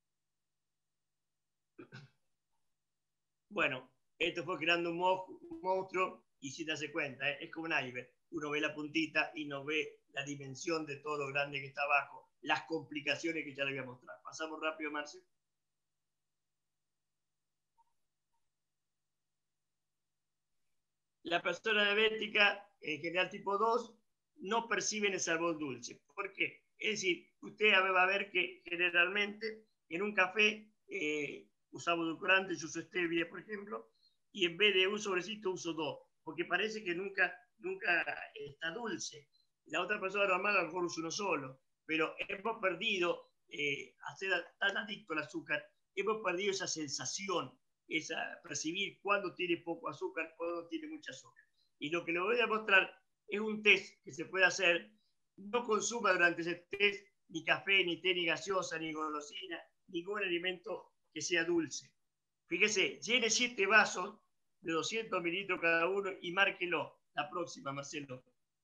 Bueno, esto fue creando un, mo un monstruo y si te das cuenta, ¿eh? Es como un iceberg. Uno ve la puntita y no ve la dimensión de todo lo grande que está abajo, las complicaciones que ya le voy a mostrar. Pasamos rápido, Marce. La persona diabética, en general tipo dos, no perciben el sabor dulce. ¿Por qué? Es decir, usted va a ver que generalmente en un café eh, usamos edulcorante, yo uso stevia, por ejemplo, y en vez de un sobrecito uso dos, porque parece que nunca, nunca está dulce. La otra persona normal a lo mejor usa uno solo, pero hemos perdido, eh, a ser tan adicto al azúcar, hemos perdido esa sensación, es a percibir cuándo tiene poco azúcar, cuándo tiene mucho azúcar. Y lo que le voy a mostrar es un test que se puede hacer. No consuma durante ese test ni café, ni té, ni gaseosa, ni golosina, ningún alimento que sea dulce. Fíjese, llene siete vasos de doscientos mililitros cada uno y márquelo. La próxima, Marcelo.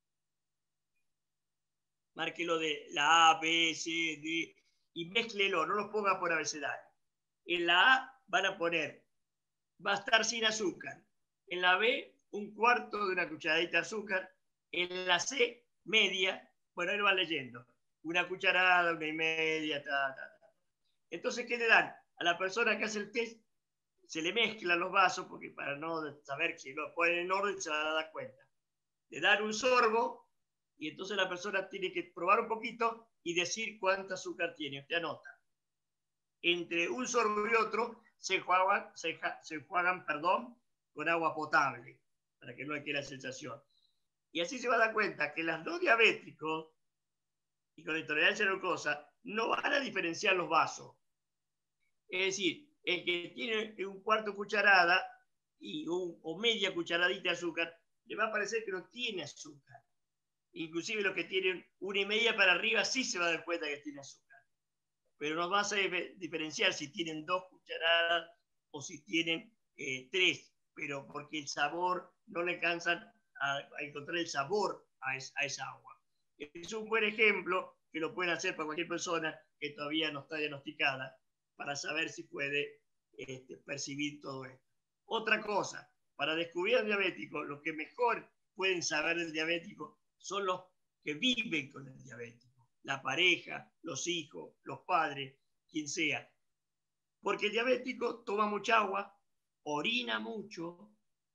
Márquelo de la A, B, C, D y mézclelo, no los ponga por abecedario. En la A van a poner, va a estar sin azúcar. En la B, un cuarto de una cucharadita de azúcar. En la C, media. Bueno, ahí lo van leyendo. Una cucharada, una y media, ta, ta, ta. Entonces, ¿qué le dan? A la persona que hace el test, se le mezclan los vasos, porque para no saber si lo ponen en orden, se va a dar cuenta. Le dan un sorbo, y entonces la persona tiene que probar un poquito y decir cuánto azúcar tiene. Usted anota. Entre un sorbo y otro, se enjuagan, se, se enjuagan perdón, con agua potable, para que no quede la sensación. Y así se va a dar cuenta que los no diabéticos y con intolerancia a la glucosa no van a diferenciar los vasos. Es decir, el que tiene un cuarto cucharada y un, o media cucharadita de azúcar, le va a parecer que no tiene azúcar. Inclusive los que tienen una y media para arriba sí se va a dar cuenta que tiene azúcar. Pero nos va a diferenciar si tienen dos cucharadas o si tienen eh, tres, pero porque el sabor no le alcanzan a, a encontrar el sabor a, es, a esa agua. Es un buen ejemplo que lo pueden hacer para cualquier persona que todavía no está diagnosticada para saber si puede este, percibir todo esto. Otra cosa, para descubrir al diabético, lo que mejor pueden saber del diabético son los que viven con el diabético. La pareja, los hijos, los padres, quien sea. Porque el diabético toma mucha agua, orina mucho,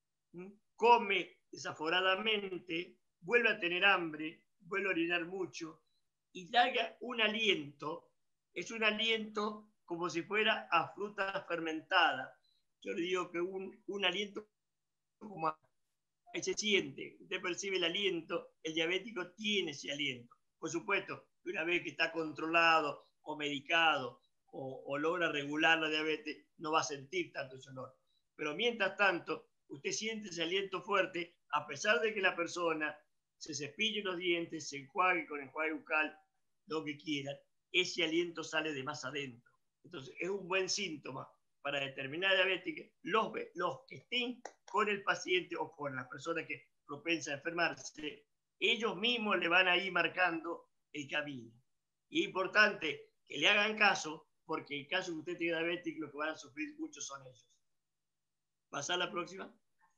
come desaforadamente, vuelve a tener hambre, vuelve a orinar mucho y larga un aliento, es un aliento como si fuera a fruta fermentada. Yo le digo que un, un aliento como a, se siente, usted percibe el aliento, el diabético tiene ese aliento. Por supuesto, una vez que está controlado o medicado o, o logra regular la diabetes, no va a sentir tanto ese olor. Pero mientras tanto, usted siente ese aliento fuerte, a pesar de que la persona se cepille los dientes, se enjuague con enjuague bucal, lo que quiera, ese aliento sale de más adentro. Entonces, es un buen síntoma para determinar diabetes. Los, los que estén con el paciente o con la persona que es propensa a enfermarse, ellos mismos le van a ir marcando el camino. Y es importante que le hagan caso, porque en caso que usted tenga diabetes, lo que van a sufrir muchos son ellos. ¿Pasar a la próxima?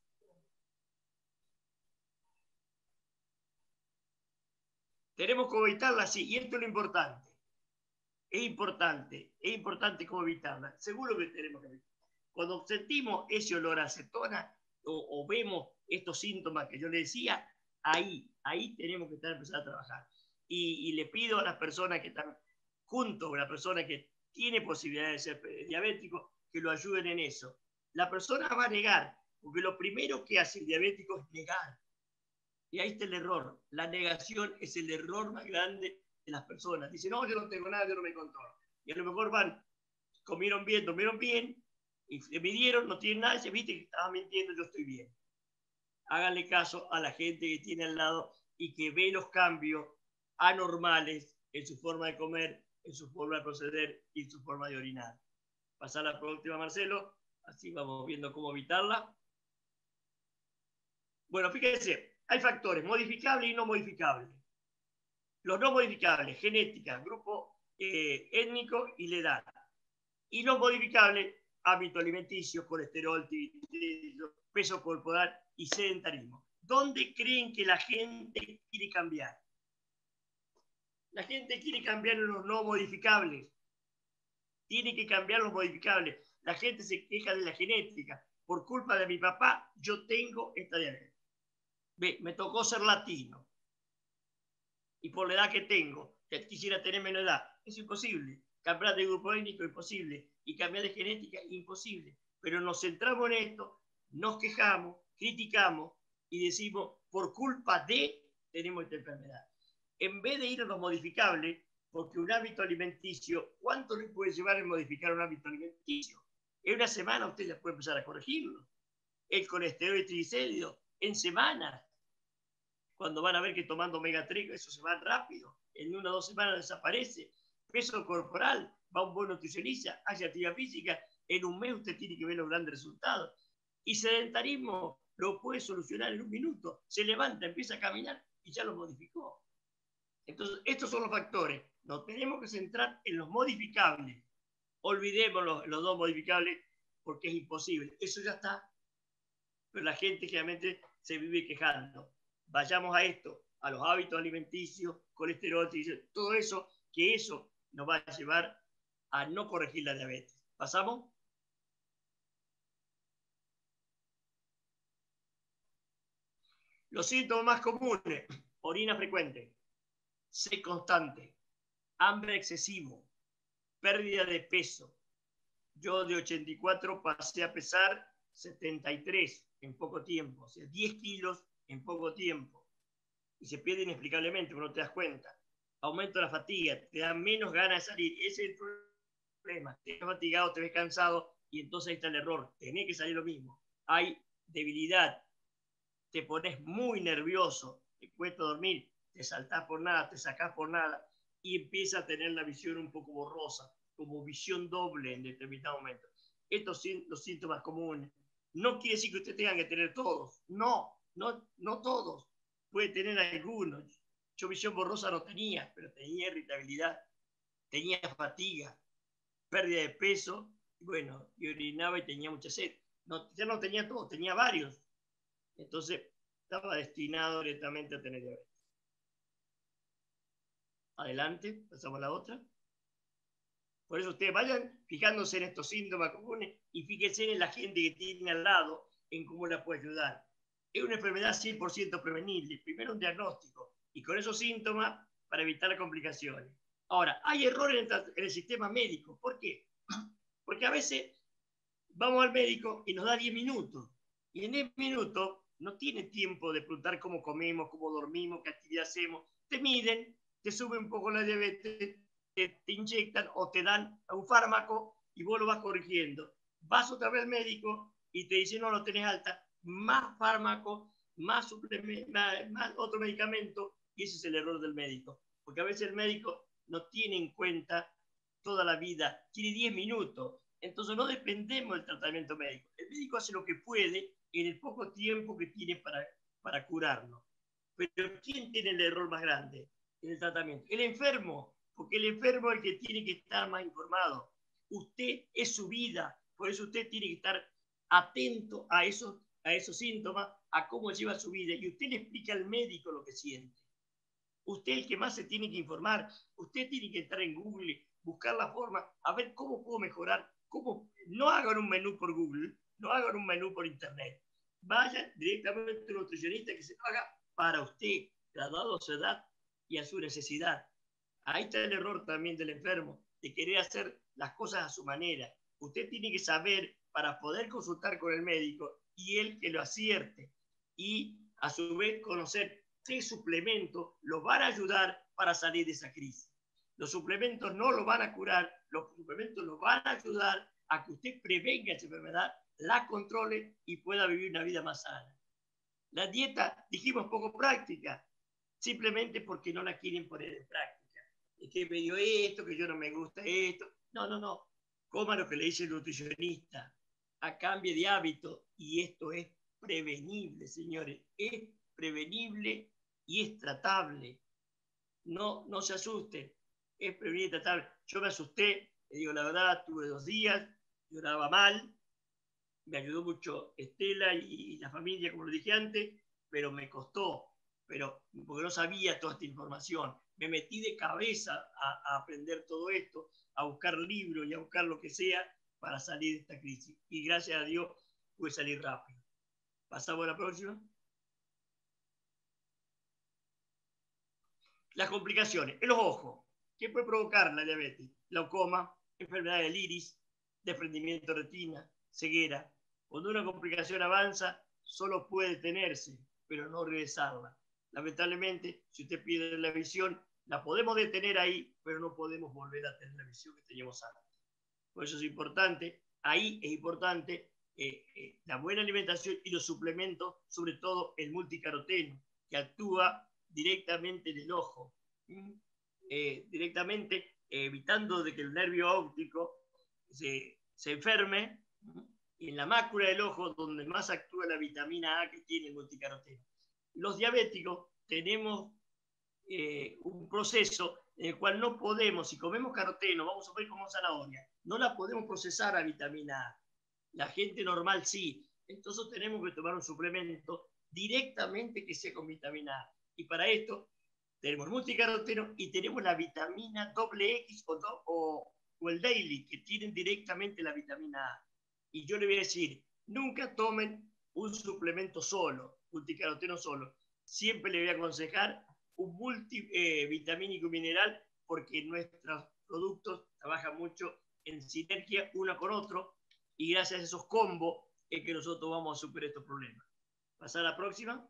Tenemos que evitarla, sí, y esto es lo importante. Es importante, es importante cómo evitarla. Seguro que tenemos que evitarla. Cuando sentimos ese olor a acetona, o, o vemos estos síntomas que yo le decía, ahí, ahí tenemos que estar, empezar a trabajar. Y, y le pido a las personas que están junto a la persona que tiene posibilidad de ser diabético, que lo ayuden en eso. La persona va a negar, porque lo primero que hace el diabético es negar. Y ahí está el error. La negación es el error más grande de las personas. Dicen, no, yo no tengo nada, yo no me controlo. Y a lo mejor van, comieron bien, comieron bien, y se midieron, no tienen nada, y se viste que estaba mintiendo, yo estoy bien. Háganle caso a la gente que tiene al lado y que ve los cambios anormales en su forma de comer, en su forma de proceder y en su forma de orinar. Pasar la próxima, Marcelo, así vamos viendo cómo evitarla. Bueno, fíjense, hay factores modificables y no modificables. Los no modificables, genética, grupo eh, étnico y la edad. Y los modificables, hábito alimenticio, colesterol, peso corporal y sedentarismo. ¿Dónde creen que la gente quiere cambiar? La gente quiere cambiar los no modificables. Tiene que cambiar los modificables. La gente se queja de la genética. Por culpa de mi papá, yo tengo esta diabetes. Ve, me tocó ser latino. Y por la edad que tengo, que quisiera tener menos edad, es imposible. Cambiar de grupo étnico, imposible. Y cambiar de genética, imposible. Pero nos centramos en esto, nos quejamos, criticamos y decimos, por culpa de, tenemos esta enfermedad. En vez de ir a los modificables, porque un hábito alimenticio, ¿cuánto le puede llevar el modificar un hábito alimenticio? En una semana usted ya puede empezar a corregirlo. El colesterol y triglicéridos, en semanas. Cuando van a ver que tomando omega tres, eso se va rápido. En una o dos semanas desaparece. Peso corporal, va un buen nutricionista, hace actividad física, en un mes usted tiene que ver los grandes resultados. Y sedentarismo lo puede solucionar en un minuto. Se levanta, empieza a caminar y ya lo modificó. Entonces, estos son los factores. Nos tenemos que centrar en los modificables. Olvidemos los, los dos modificables porque es imposible. Eso ya está. Pero la gente generalmente se vive quejando. Vayamos a esto, a los hábitos alimenticios, colesterol, todo eso, que eso nos va a llevar a no corregir la diabetes. ¿Pasamos? Los síntomas más comunes: orina frecuente, sed constante, hambre excesivo, pérdida de peso. Yo de ochenta y cuatro pasé a pesar setenta y tres en poco tiempo, o sea, diez kilos en poco tiempo. Y se pierde inexplicablemente, pero no te das cuenta. Aumento de la fatiga, te da menos ganas de salir. Ese es el problema. Te ves fatigado, te ves cansado, y entonces ahí está el error. Tenés que salir lo mismo. Hay debilidad, te pones muy nervioso, te cuesta dormir, te saltás por nada, te sacás por nada, y empieza a tener la visión un poco borrosa, como visión doble en determinado momento. Estos son los síntomas comunes. No quiere decir que usted tenga que tener todos. No, no, no todos. Puede tener algunos. Yo visión borrosa no tenía, pero tenía irritabilidad, tenía fatiga, pérdida de peso, y bueno, y orinaba y tenía mucha sed. No, ya no tenía todo, tenía varios. Entonces, estaba destinado directamente a tener diabetes. Adelante, pasamos a la otra. Por eso ustedes vayan fijándose en estos síntomas comunes y fíjense en la gente que tiene al lado, en cómo la puede ayudar. Es una enfermedad cien por ciento prevenible. Primero un diagnóstico y con esos síntomas para evitar complicaciones. Ahora, hay errores en el sistema médico. ¿Por qué? Porque a veces vamos al médico y nos da diez minutos. Y en diez minutos no tiene tiempo de preguntar cómo comemos, cómo dormimos, qué actividad hacemos. Te miden, te suben un poco la diabetes, te, te inyectan o te dan un fármaco y vos lo vas corrigiendo. Vas otra vez al médico y te dice, no, lo tenés alta, más fármaco, más, más, más otro medicamento, y ese es el error del médico. Porque a veces el médico no tiene en cuenta toda la vida, tiene diez minutos. Entonces no dependemos del tratamiento médico. El médico hace lo que puede en el poco tiempo que tiene para, para curarnos. Pero ¿quién tiene el error más grande en el tratamiento? El enfermo, porque el enfermo es el que tiene que estar más informado. Usted es su vida, por eso usted tiene que estar atento a esos, a esos síntomas, a cómo lleva su vida, y usted le explica al médico lo que siente. Usted es el que más se tiene que informar, usted tiene que entrar en Google, buscar la forma, a ver cómo puedo mejorar, cómo, no hagan un menú por Google, no hagan un menú por internet, vaya directamente a un nutricionista que se lo haga para usted, graduado a su edad y a su necesidad. Ahí está el error también del enfermo, de querer hacer las cosas a su manera. Usted tiene que saber para poder consultar con el médico y él que lo acierte, y a su vez conocer qué suplementos lo van a ayudar para salir de esa crisis. Los suplementos no lo van a curar, los suplementos lo van a ayudar a que usted prevenga esa enfermedad, la controle y pueda vivir una vida más sana. La dieta, dijimos, poco práctica, simplemente porque no la quieren poner en práctica. Es que me dio esto, que yo no me gusta esto. No, no, no. Coma lo que le dice el nutricionista, a cambio de hábito, y esto es prevenible, señores. Es prevenible y es tratable. No, no se asusten. Es prevenible y tratable. Yo me asusté, le digo la verdad, tuve dos días, lloraba mal, me ayudó mucho Estela y la familia, como lo dije antes, pero me costó, pero porque no sabía toda esta información. Me metí de cabeza a, a aprender todo esto, a buscar libros y a buscar lo que sea para salir de esta crisis. Y gracias a Dios pude salir rápido. ¿Pasamos a la próxima? Las complicaciones. En los ojos. ¿Qué puede provocar la diabetes? Glaucoma, enfermedad del iris, desprendimiento de retina, ceguera. Cuando una complicación avanza, solo puede detenerse, pero no regresarla. Lamentablemente, si usted pierde la visión, la podemos detener ahí, pero no podemos volver a tener la visión que teníamos antes. Por eso es importante, ahí es importante eh, eh, la buena alimentación y los suplementos, sobre todo el multicaroteno, que actúa directamente en el ojo, eh, directamente eh, evitando de que el nervio óptico se, se enferme, y en la mácula del ojo donde más actúa la vitamina A que tiene el multicaroteno. Los diabéticos tenemos eh, un proceso en el cual no podemos, si comemos caroteno, vamos a ver como zanahoria, no la podemos procesar a vitamina A. La gente normal sí. Entonces tenemos que tomar un suplemento directamente que sea con vitamina A. Y para esto tenemos multicaroteno y tenemos la vitamina doble X o, o, o el daily, que tienen directamente la vitamina A. Y yo le voy a decir, nunca tomen un suplemento solo, multicaroteno solo. Siempre le voy a aconsejar un multivitamínico eh, mineral, porque nuestros productos trabajan mucho en sinergia uno con otro, y gracias a esos combos es que nosotros vamos a superar estos problemas. ¿Pasar a la próxima?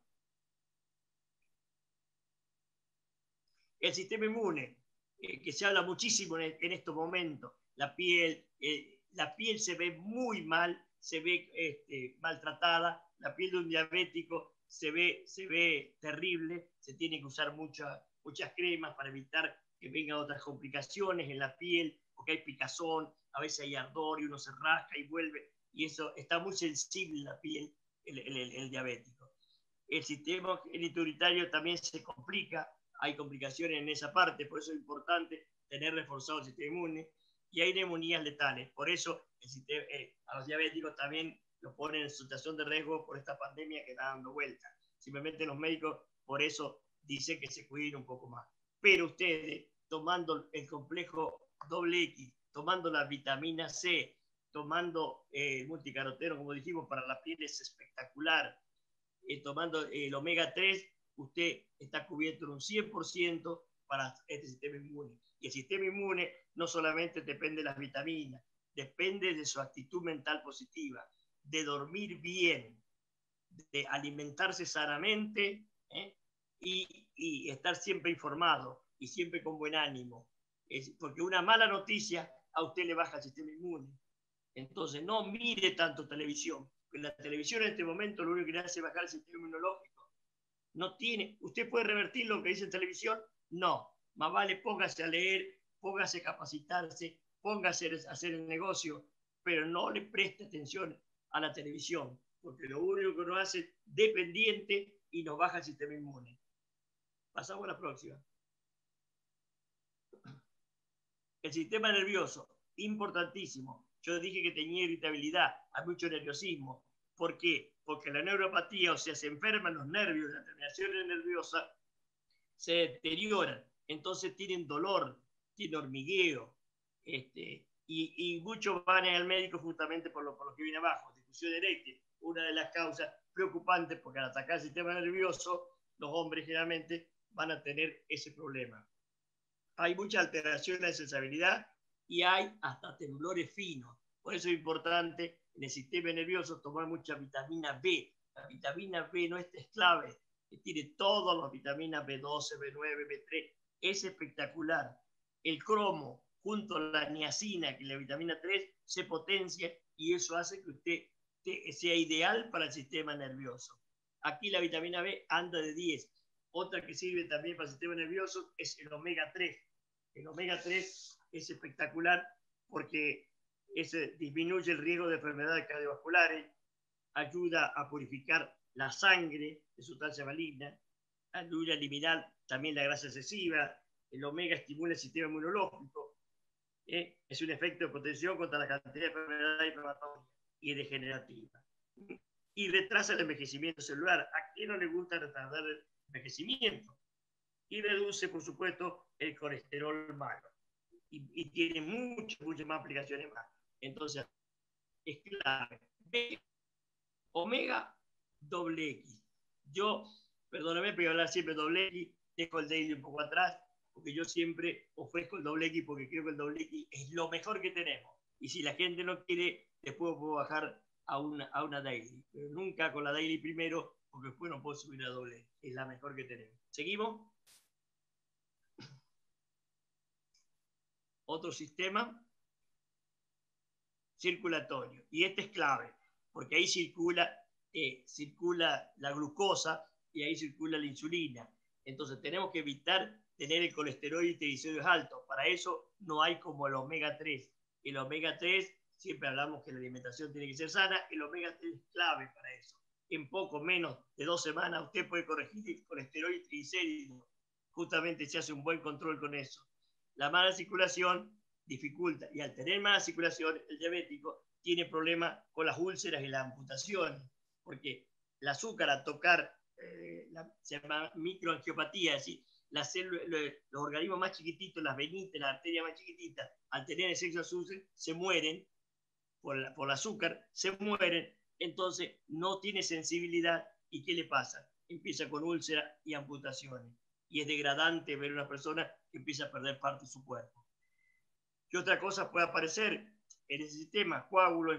El sistema inmune, eh, que se habla muchísimo en, en estos momentos. La piel, eh, la piel se ve muy mal, se ve este, maltratada. La piel de un diabético se ve, se ve terrible. Se tiene que usar mucha, muchas cremas para evitar que vengan otras complicaciones en la piel, porque hay picazón, a veces hay ardor y uno se rasca y vuelve. Y eso está muy sensible en la piel, el, el, el, el diabético. El sistema inmunitario también se complica, hay complicaciones en esa parte, por eso es importante tener reforzado el sistema inmune, y hay neumonías letales. Por eso el sistema, eh, a los diabéticos también los ponen en situación de riesgo por esta pandemia que está dando vuelta. Simplemente los médicos por eso dicen que se cuiden un poco más. Pero ustedes, tomando el complejo doble X, tomando la vitamina C, tomando eh, el multicaroteno, como dijimos, para la piel es espectacular, eh, tomando el omega tres, usted está cubierto en un cien por ciento para este sistema inmune. Y el sistema inmune no solamente depende de las vitaminas, depende de su actitud mental positiva, de dormir bien, de alimentarse sanamente, ¿eh? y, y estar siempre informado y siempre con buen ánimo. Es, porque una mala noticia a usted le baja el sistema inmune. Entonces no mire tanto televisión. La televisión en este momento lo único que le hace es bajar el sistema inmunológico. No tiene, ¿usted puede revertir lo que dice en televisión? No, más vale póngase a leer, póngase a capacitarse, póngase a hacer el negocio, pero no le preste atención a la televisión, porque lo único que nos hace dependiente y nos baja el sistema inmune. Pasamos a la próxima. El sistema nervioso, importantísimo. Yo dije que tenía irritabilidad, hay mucho nerviosismo. ¿Por qué? Porque la neuropatía, o sea, se enferman los nervios, las terminaciones nerviosas se deterioran, entonces tienen dolor, tienen hormigueo, este, y, y muchos van al médico justamente por lo, por lo que viene abajo, difusión eréctil, una de las causas preocupante porque al atacar el sistema nervioso, los hombres generalmente van a tener ese problema. Hay mucha alteración en la sensibilidad y hay hasta temblores finos. Por eso es importante en el sistema nervioso tomar mucha vitamina B. La vitamina B nuestra es clave, que tiene todas las vitaminas B doce, B nueve, B tres. Es espectacular. El cromo junto a la niacina, que es la vitamina tres, se potencia y eso hace que usted sea ideal para el sistema nervioso. Aquí la vitamina B anda de diez. Otra que sirve también para el sistema nervioso es el omega tres. El omega tres es espectacular porque ese disminuye el riesgo de enfermedades cardiovasculares, ayuda a purificar la sangre de sustancia maligna, ayuda a eliminar también la grasa excesiva. El omega estimula el sistema inmunológico, ¿eh? Es un efecto de protección contra la cantidad de enfermedades inflamatorias y degenerativas. Y retrasa el envejecimiento celular. ¿A quién no le gusta retardar el envejecimiento? Y reduce, por supuesto, el colesterol malo. Y, y tiene muchas, muchas más aplicaciones más. Entonces, es clave. B, omega, doble X. Yo, perdóname, pero hablar siempre doble X, dejo el daily un poco atrás, porque yo siempre ofrezco el doble X porque creo que el doble X es lo mejor que tenemos. Y si la gente no quiere, después puedo bajar a una, a una daily. Pero nunca con la daily primero, porque después no puedo subir a doble X. Es la mejor que tenemos. ¿Seguimos? Otro sistema circulatorio. Y este es clave, porque ahí circula, eh, circula la glucosa y ahí circula la insulina. Entonces tenemos que evitar tener el colesterol y triglicéridos altos. Para eso no hay como el omega tres. El omega tres, siempre hablamos que la alimentación tiene que ser sana, el omega tres es clave para eso. En poco menos de dos semanas usted puede corregir el colesterol y triglicéridos. Justamente se hace un buen control con eso. La mala circulación dificulta, y al tener mala circulación, el diabético tiene problemas con las úlceras y las amputaciones, porque el azúcar a tocar, eh, la, se llama microangiopatía, es decir, la célula, los organismos más chiquititos, las venitas, las arterias más chiquititas, al tener exceso de azúcar, se mueren por, la, por el azúcar, se mueren, entonces no tiene sensibilidad, ¿y qué le pasa? Empieza con úlceras y amputaciones, y es degradante ver a una persona que empieza a perder parte de su cuerpo. ¿Qué otra cosa puede aparecer en ese sistema? Coágulos,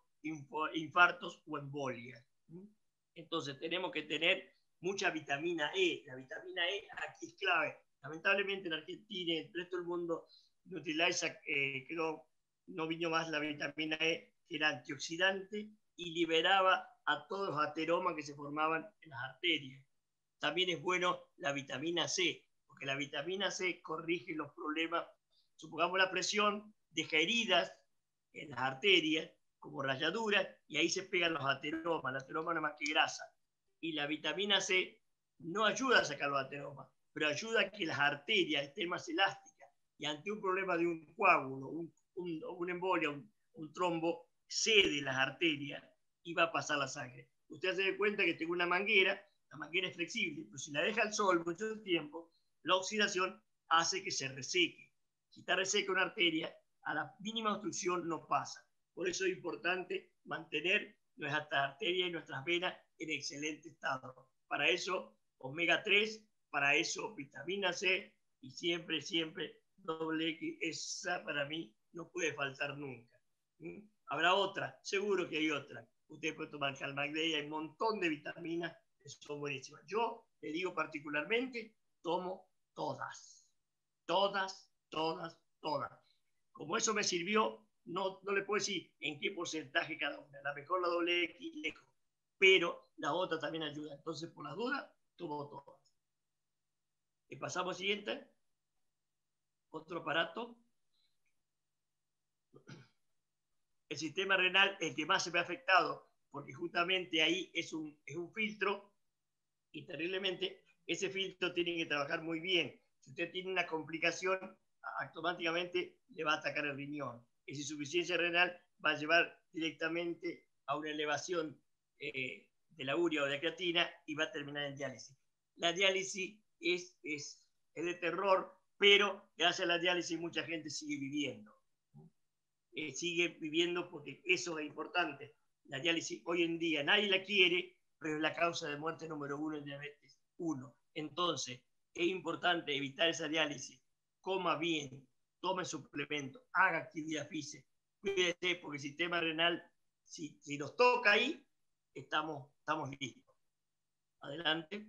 infartos o embolias. Entonces tenemos que tener mucha vitamina E. La vitamina E aquí es clave. Lamentablemente en Argentina y en el resto del mundo Nutrilite eh, creo, no vino más la vitamina E, que era antioxidante y liberaba a todos los ateromas que se formaban en las arterias. También es bueno la vitamina C, porque la vitamina C corrige los problemas. Supongamos la presión, deja heridas en las arterias, como rayaduras, y ahí se pegan los ateromas. El ateroma no es más que grasa. Y la vitamina C no ayuda a sacar los ateromas, pero ayuda a que las arterias estén más elásticas. Y ante un problema de un coágulo, un, un, un embolia, un, un trombo, cede las arterias y va a pasar la sangre. Usted se da cuenta que tengo una manguera, la manguera es flexible, pero si la deja al sol mucho tiempo, la oxidación hace que se reseque. Si está reseca una arteria, a la mínima obstrucción no pasa. Por eso es importante mantener nuestras arterias y nuestras venas en excelente estado. Para eso, omega tres, para eso, vitamina C, y siempre, siempre, doble X. Esa para mí no puede faltar nunca. ¿Mm? Habrá otra, seguro que hay otra. Usted puede tomar Calmagday, hay un montón de vitaminas que son buenísimas. Yo, le digo particularmente, tomo todas. Todas, todas, todas. Como eso me sirvió, no, no le puedo decir en qué porcentaje cada una. La mejor la doble X lejos, pero la otra también ayuda. Entonces, por las dudas, tomo todas. Y pasamos al siguiente. Otro aparato. El sistema renal es el que más se ve afectado, porque justamente ahí es un, es un filtro y terriblemente ese filtro tiene que trabajar muy bien. Si usted tiene una complicación, automáticamente le va a atacar el riñón. Esa insuficiencia renal va a llevar directamente a una elevación eh, de la urea o de la creatina y va a terminar en diálisis. La diálisis es, es, es de terror, pero gracias a la diálisis mucha gente sigue viviendo. Eh, sigue viviendo porque eso es importante. La diálisis hoy en día nadie la quiere, pero es la causa de muerte número uno en diabetes uno. Entonces, es importante evitar esa diálisis, coma bien, tome suplementos, haga actividad física, cuídese, porque el sistema renal, si, si nos toca ahí, estamos, estamos listos. Adelante.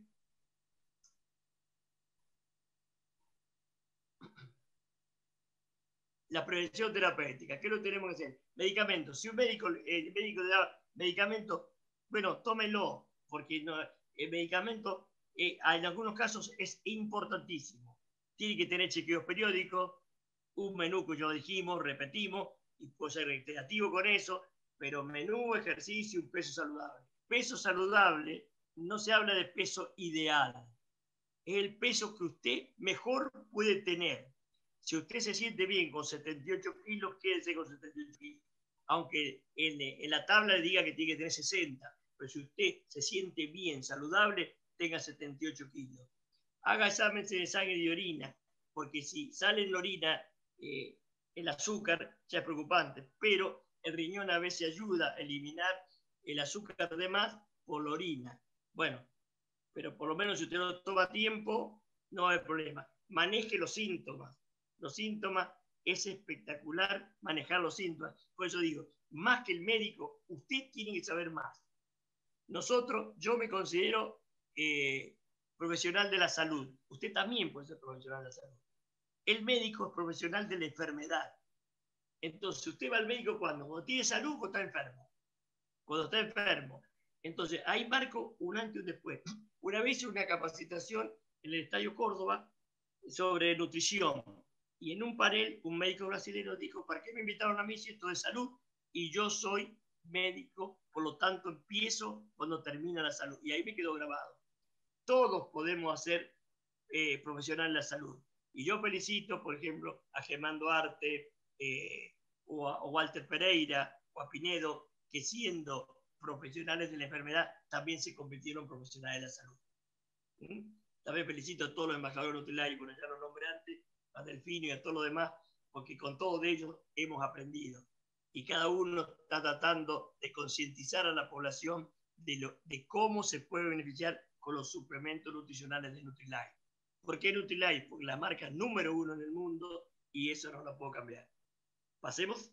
La prevención terapéutica, ¿qué lo tenemos que hacer? Medicamentos. Si un médico, el médico le da medicamento, bueno, tómenlo, porque no, el medicamento eh, en algunos casos es importantísimo. Tiene que tener chequeos periódicos, un menú que ya dijimos, repetimos, y puede ser reiterativo con eso, pero menú, ejercicio, un peso saludable. Peso saludable, no se habla de peso ideal, es el peso que usted mejor puede tener. Si usted se siente bien con setenta y ocho kilos, quédese con setenta y ocho kilos. Aunque en, en la tabla le diga que tiene que tener sesenta, pero si usted se siente bien, saludable, tenga setenta y ocho kilos. Haga exámenes de sangre y orina, porque si sale en la orina eh, el azúcar, ya es preocupante, pero el riñón a veces ayuda a eliminar el azúcar de más por la orina. Bueno, pero por lo menos si usted lo toma a tiempo, no hay problema. Maneje los síntomas. Los síntomas, es espectacular manejar los síntomas. Por eso digo, más que el médico, usted tiene que saber más. Nosotros, yo me considero eh, profesional de la salud. Usted también puede ser profesional de la salud. El médico es profesional de la enfermedad. Entonces, usted va al médico cuando, cuando tiene salud o está enfermo. Cuando está enfermo. Entonces, ahí marco un antes y un después. Una vez hice una capacitación en el Estadio Córdoba sobre nutrición. Y en un panel, un médico brasileño dijo, ¿para qué me invitaron a mí si esto es salud? Y yo soy médico, por lo tanto empiezo cuando termina la salud. Y ahí me quedó grabado. Todos podemos hacer eh, profesional de la salud. Y yo felicito, por ejemplo, a Germán Duarte, eh, o a o Walter Pereira, o a Pinedo, que siendo profesionales de la enfermedad, también se convirtieron en profesionales de la salud. ¿Mm? También felicito a todos los embajadores Nutrilite, por ya los nombré antes, a Delfino y a todos los demás, porque con todos ellos hemos aprendido. Y cada uno está tratando de concientizar a la población de, lo, de cómo se puede beneficiar con los suplementos nutricionales de Nutrilite. ¿Por qué Nutrilite? Porque la marca número uno en el mundo y eso no lo puedo cambiar. Pasemos.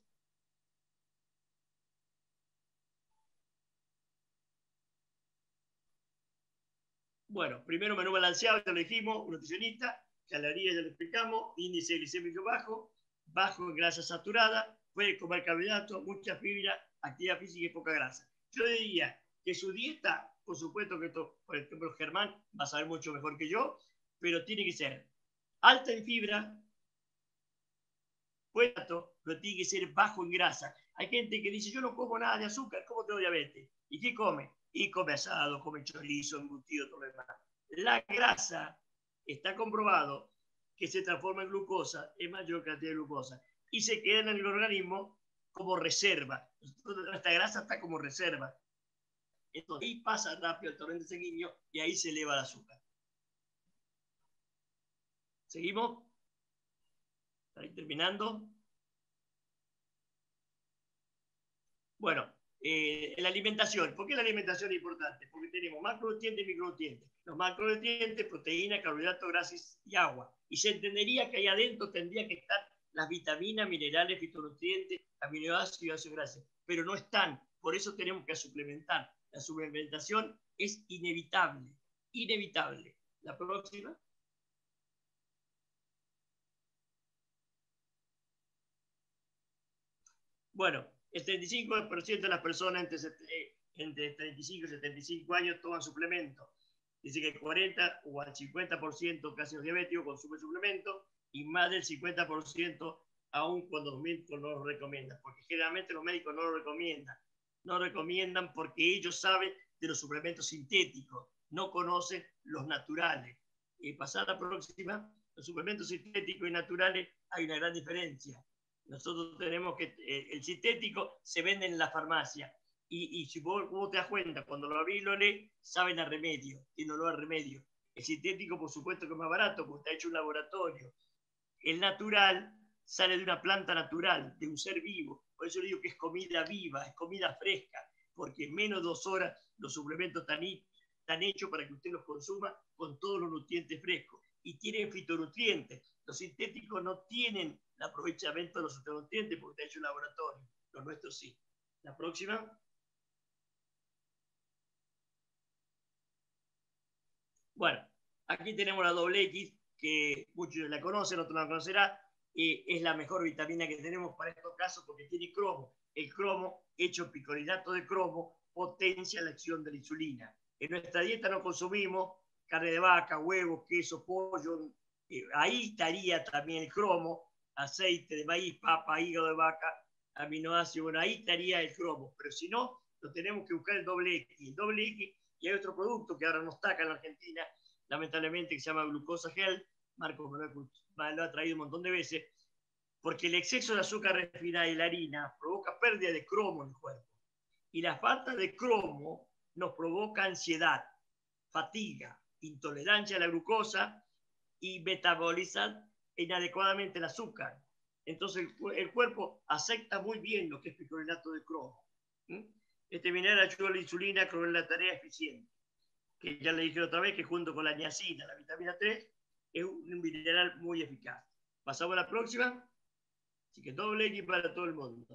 Bueno, primero menú balanceado, ya lo dijimos, un nutricionista, calorías ya lo explicamos, índice glicémico bajo, bajo en grasa saturada, puede comer carbohidratos, mucha fibra, actividad física y poca grasa. Yo diría que su dieta, por supuesto que esto, por ejemplo, Germán va a saber mucho mejor que yo, pero tiene que ser alta en fibra, puesto, pero tiene que ser bajo en grasa. Hay gente que dice, yo no como nada de azúcar, ¿cómo tengo diabetes? ¿Y qué come? Y come asado, come chorizo, embutido, todo lo demás. La grasa, está comprobado que se transforma en glucosa, en mayor cantidad de glucosa, y se queda en el organismo como reserva. Esta grasa está como reserva. Entonces, ahí pasa rápido el torrente sanguíneo y ahí se eleva el azúcar. ¿Seguimos? ¿Está ahí terminando? Bueno, eh, la alimentación. ¿Por qué la alimentación es importante? Porque tenemos macronutrientes y micronutrientes. Los macronutrientes, proteína, carbohidratos, grasas y agua. Y se entendería que ahí adentro tendría que estar las vitaminas, minerales, fitonutrientes, aminoácidos y ácidos grasos. Pero no están. Por eso tenemos que suplementar. La suplementación es inevitable. Inevitable. La próxima. Bueno, el treinta y cinco por ciento de las personas entre, entre treinta y cinco y setenta y cinco años toman suplementos. Dice que el cuarenta o al cincuenta por ciento casi los diabéticos consumen suplementos y más del cincuenta por ciento aún cuando los médicos no lo recomiendan, porque generalmente los médicos no lo recomiendan. No lo recomiendan porque ellos saben de los suplementos sintéticos, no conocen los naturales. Y pasar a la próxima, los suplementos sintéticos y naturales hay una gran diferencia. Nosotros tenemos que, eh, el sintético se vende en la farmacia y, y si vos, vos te das cuenta, cuando lo abrís y lo lees, saben a remedio, tiene olor a remedio. El sintético, por supuesto, que es más barato porque está hecho en un laboratorio. El natural sale de una planta natural, de un ser vivo. Por eso digo que es comida viva, es comida fresca, porque en menos de dos horas Los suplementos están, están hechos para que usted los consuma con todos los nutrientes frescos. Y tienen fitonutrientes. Los sintéticos no tienen el aprovechamiento de los fitonutrientes porque está hecho en laboratorio. Los nuestros sí. La próxima. Bueno, aquí tenemos la doble X, que muchos la conocen, otros la conocerán. Eh, es la mejor vitamina que tenemos para estos casos porque tiene cromo. El cromo, hecho picolinato de cromo, potencia la acción de la insulina. En nuestra dieta no consumimos carne de vaca, huevos, queso, pollo. Eh, ahí estaría también el cromo, aceite de maíz, papa, hígado de vaca, aminoácidos. Bueno, ahí estaría el cromo. Pero si no, lo tenemos que buscar el doble X. El doble X, y hay otro producto que ahora nos taca en la Argentina, lamentablemente, que se llama glucosa gel. Marco me lo ha traído un montón de veces, porque el exceso de azúcar refinada y la harina provoca pérdida de cromo en el cuerpo. Y la falta de cromo nos provoca ansiedad, fatiga, intolerancia a la glucosa y metaboliza inadecuadamente el azúcar. Entonces el, el cuerpo acepta muy bien lo que es picolinato de cromo. ¿Mm? Este mineral ayuda a la insulina con la tarea eficiente, que ya le dije otra vez que junto con la niacina, la vitamina tres, es un mineral muy eficaz. Pasamos a la próxima. Así que doble X para todo el mundo.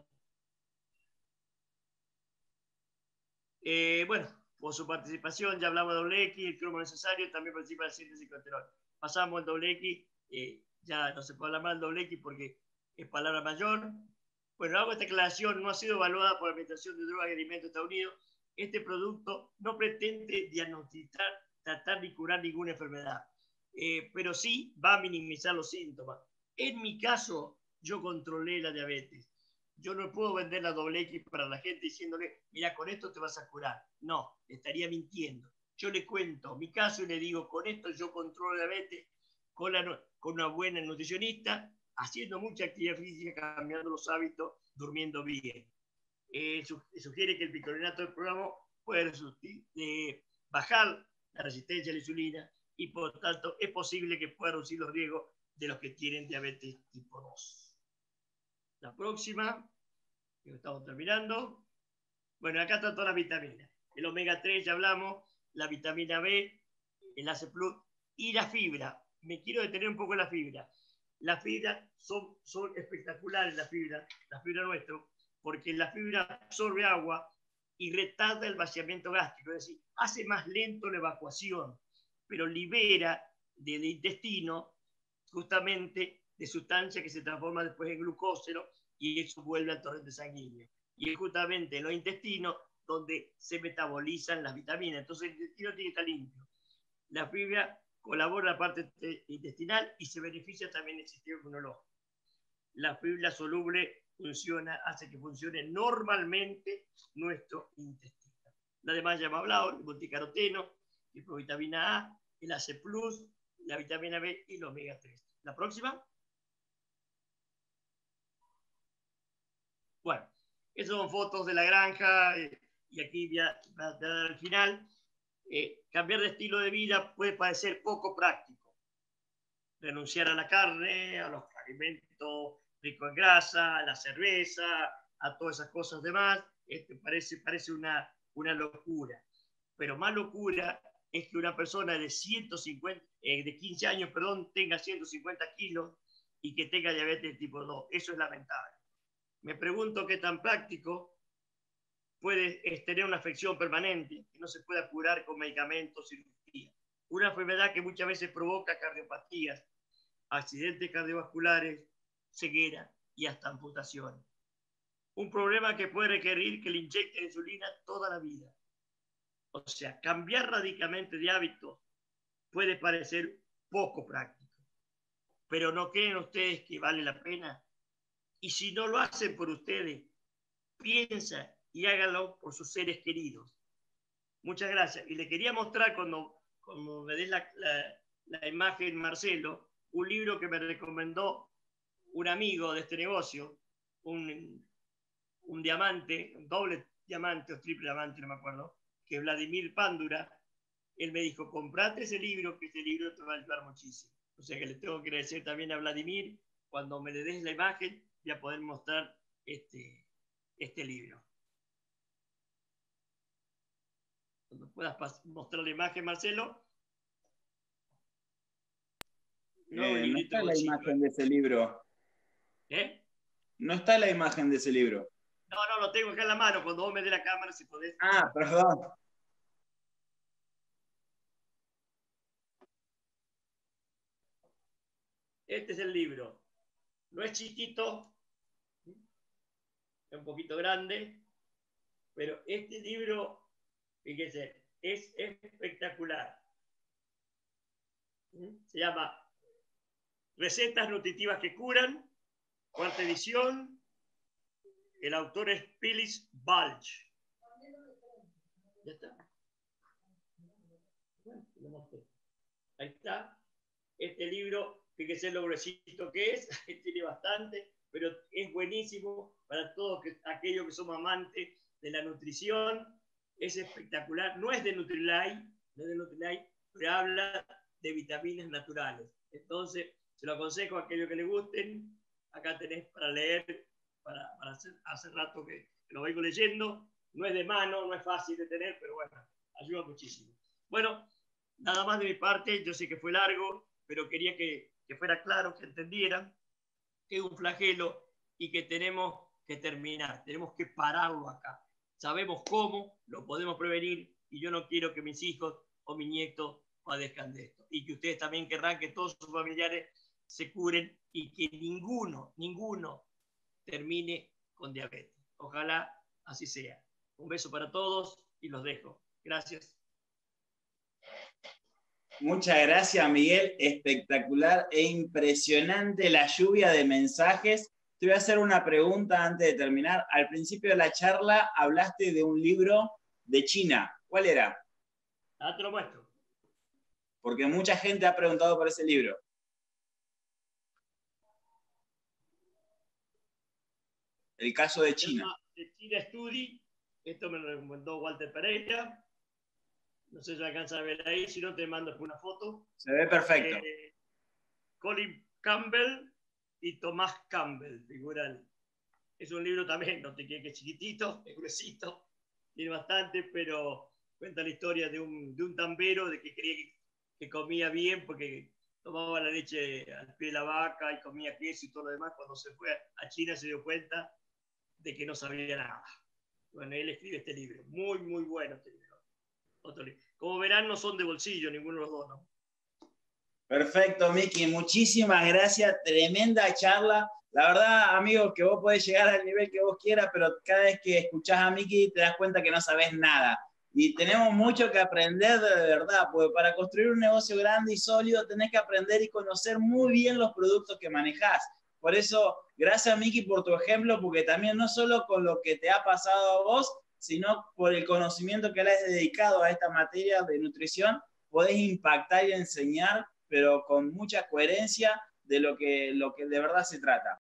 Eh, bueno, por su participación, ya hablamos de doble X, el cromo necesario, también participa el síntesis colesterol. Pasamos al doble X, eh, ya no se puede hablar más del doble X porque es palabra mayor. Bueno, hago esta aclaración, no ha sido evaluada por la Administración de Drogas y Alimentos de Estados Unidos. Este producto no pretende diagnosticar, tratar ni curar ninguna enfermedad, eh, pero sí va a minimizar los síntomas. En mi caso, yo controlé la diabetes. Yo no puedo vender la doble X para la gente diciéndole, mira, con esto te vas a curar. No, estaría mintiendo. Yo le cuento mi caso y le digo, con esto yo controlo la diabetes con, la, con una buena nutricionista, haciendo mucha actividad física, cambiando los hábitos, durmiendo bien. Eh, sugiere que el picolinato del programa puede eh, bajar la resistencia a la insulina y por tanto es posible que pueda reducir los riesgos de los que tienen diabetes tipo dos. La próxima, que estamos terminando. Bueno, acá están todas las vitaminas. El omega tres ya hablamos, la vitamina B, el A C plus y la fibra. Me quiero detener un poco en la fibra. Las fibras son, son espectaculares, la fibra, la fibra nuestra, porque la fibra absorbe agua y retarda el vaciamiento gástrico, es decir, hace más lento la evacuación, pero libera del intestino justamente de sustancia que se transforma después en glucósero y eso vuelve al torrente sanguíneo. Y es justamente en los intestinos donde se metabolizan las vitaminas. Entonces el intestino tiene que estar limpio. La fibra colabora en la parte intestinal y se beneficia también del sistema inmunológico. La fibra soluble funciona, hace que funcione normalmente nuestro intestino. Las demás ya hemos hablado, el multicaroteno, la vitamina A, el A C plus, la vitamina B y el omega tres. La próxima. Bueno, estas son fotos de la granja eh, y aquí voy a, voy a dar al final. Eh, cambiar de estilo de vida puede parecer poco práctico. Renunciar a la carne, a los alimentos ricos en grasa, a la cerveza, a todas esas cosas demás, este, parece, parece una, una locura. Pero más locura es que una persona de, ciento cincuenta, eh, de quince años perdón, tenga ciento cincuenta kilos y que tenga diabetes tipo dos. Eso es lamentable. Me pregunto qué tan práctico puede tener una afección permanente que no se pueda curar con medicamentos o cirugía. Una enfermedad que muchas veces provoca cardiopatías, accidentes cardiovasculares, ceguera y hasta amputación. Un problema que puede requerir que le inyecten insulina toda la vida. O sea, cambiar radicalmente de hábitos puede parecer poco práctico. Pero ¿no creen ustedes que vale la pena? Y si no lo hacen por ustedes, piensa y háganlo por sus seres queridos. Muchas gracias. Y le quería mostrar, cuando, cuando me des la, la, la imagen, Marcelo, un libro que me recomendó un amigo de este negocio, un, un diamante, un doble diamante o triple diamante, no me acuerdo, que es Vladimir Pándura. Él me dijo, comprate ese libro, que este libro te va a ayudar muchísimo. O sea que le tengo que agradecer también a Vladimir. Cuando me le des la imagen, voy a poder mostrar este, este libro. Cuando puedas mostrar la imagen, Marcelo. Nuevo eh, no está la imagen de ese libro. ¿Eh? No está la imagen de ese libro. No, no, lo tengo acá en la mano. Cuando vos me dé la cámara, si podés. Ah, perdón. Este es el libro. No es chiquito, es un poquito grande, pero este libro, fíjense, es espectacular. Se llama Recetas nutritivas que curan, cuarta edición. El autor es Phyllis Balch. ¿Ya está? Ahí está. Este libro, fíjese lo gruesito que es, tiene bastante, pero es buenísimo para todos aquellos que somos amantes de la nutrición. Es espectacular. No es de Nutrilite, no es de Nutrilite, pero habla de vitaminas naturales. Entonces, se lo aconsejo a aquellos que les gusten. Acá tenés para leer, para, para hacer, hace rato que lo vengo leyendo. No es de mano, no es fácil de tener, pero bueno, ayuda muchísimo. Bueno, nada más de mi parte. Yo sé que fue largo, pero quería que, que fuera claro, que entendieran que es un flagelo y que tenemos que terminar, tenemos que pararlo acá. Sabemos cómo, lo podemos prevenir, y yo no quiero que mis hijos o mis nietos padezcan de esto. Y que ustedes también querrán que todos sus familiares se curen y que ninguno, ninguno termine con diabetes. Ojalá así sea. Un beso para todos y los dejo. Gracias. Muchas gracias, Miguel. Espectacular e impresionante la lluvia de mensajes. Te voy a hacer una pregunta antes de terminar. Al principio de la charla hablaste de un libro de China. ¿Cuál era? Ah, te lo muestro. Porque mucha gente ha preguntado por ese libro. El caso de China. De China Study. Esto me lo recomendó Walter Pereira. No sé si alcanza a ver ahí, si no te mando una foto. Se ve perfecto. Eh, Colin Campbell y Tomás Campbell, figuran. Es un libro también, no te quiere que es chiquitito, es gruesito, tiene bastante, pero cuenta la historia de un, de un tambero de que creía que, que comía bien porque tomaba la leche al pie de la vaca y comía queso y todo lo demás. Cuando se fue a China se dio cuenta de que no sabía nada. Bueno, él escribe este libro, muy, muy bueno este libro. Otro libro. Como verán, no son de bolsillo ninguno de los dos, ¿no? Perfecto, Miki, muchísimas gracias, tremenda charla. La verdad, amigos, que vos podés llegar al nivel que vos quieras, pero cada vez que escuchás a Miki te das cuenta que no sabés nada. Y tenemos mucho que aprender de verdad, porque para construir un negocio grande y sólido tenés que aprender y conocer muy bien los productos que manejás. Por eso, gracias, Miki, por tu ejemplo, porque también no solo con lo que te ha pasado a vos, sino por el conocimiento que le has dedicado a esta materia de nutrición, podés impactar y enseñar, pero con mucha coherencia de lo que, lo que de verdad se trata.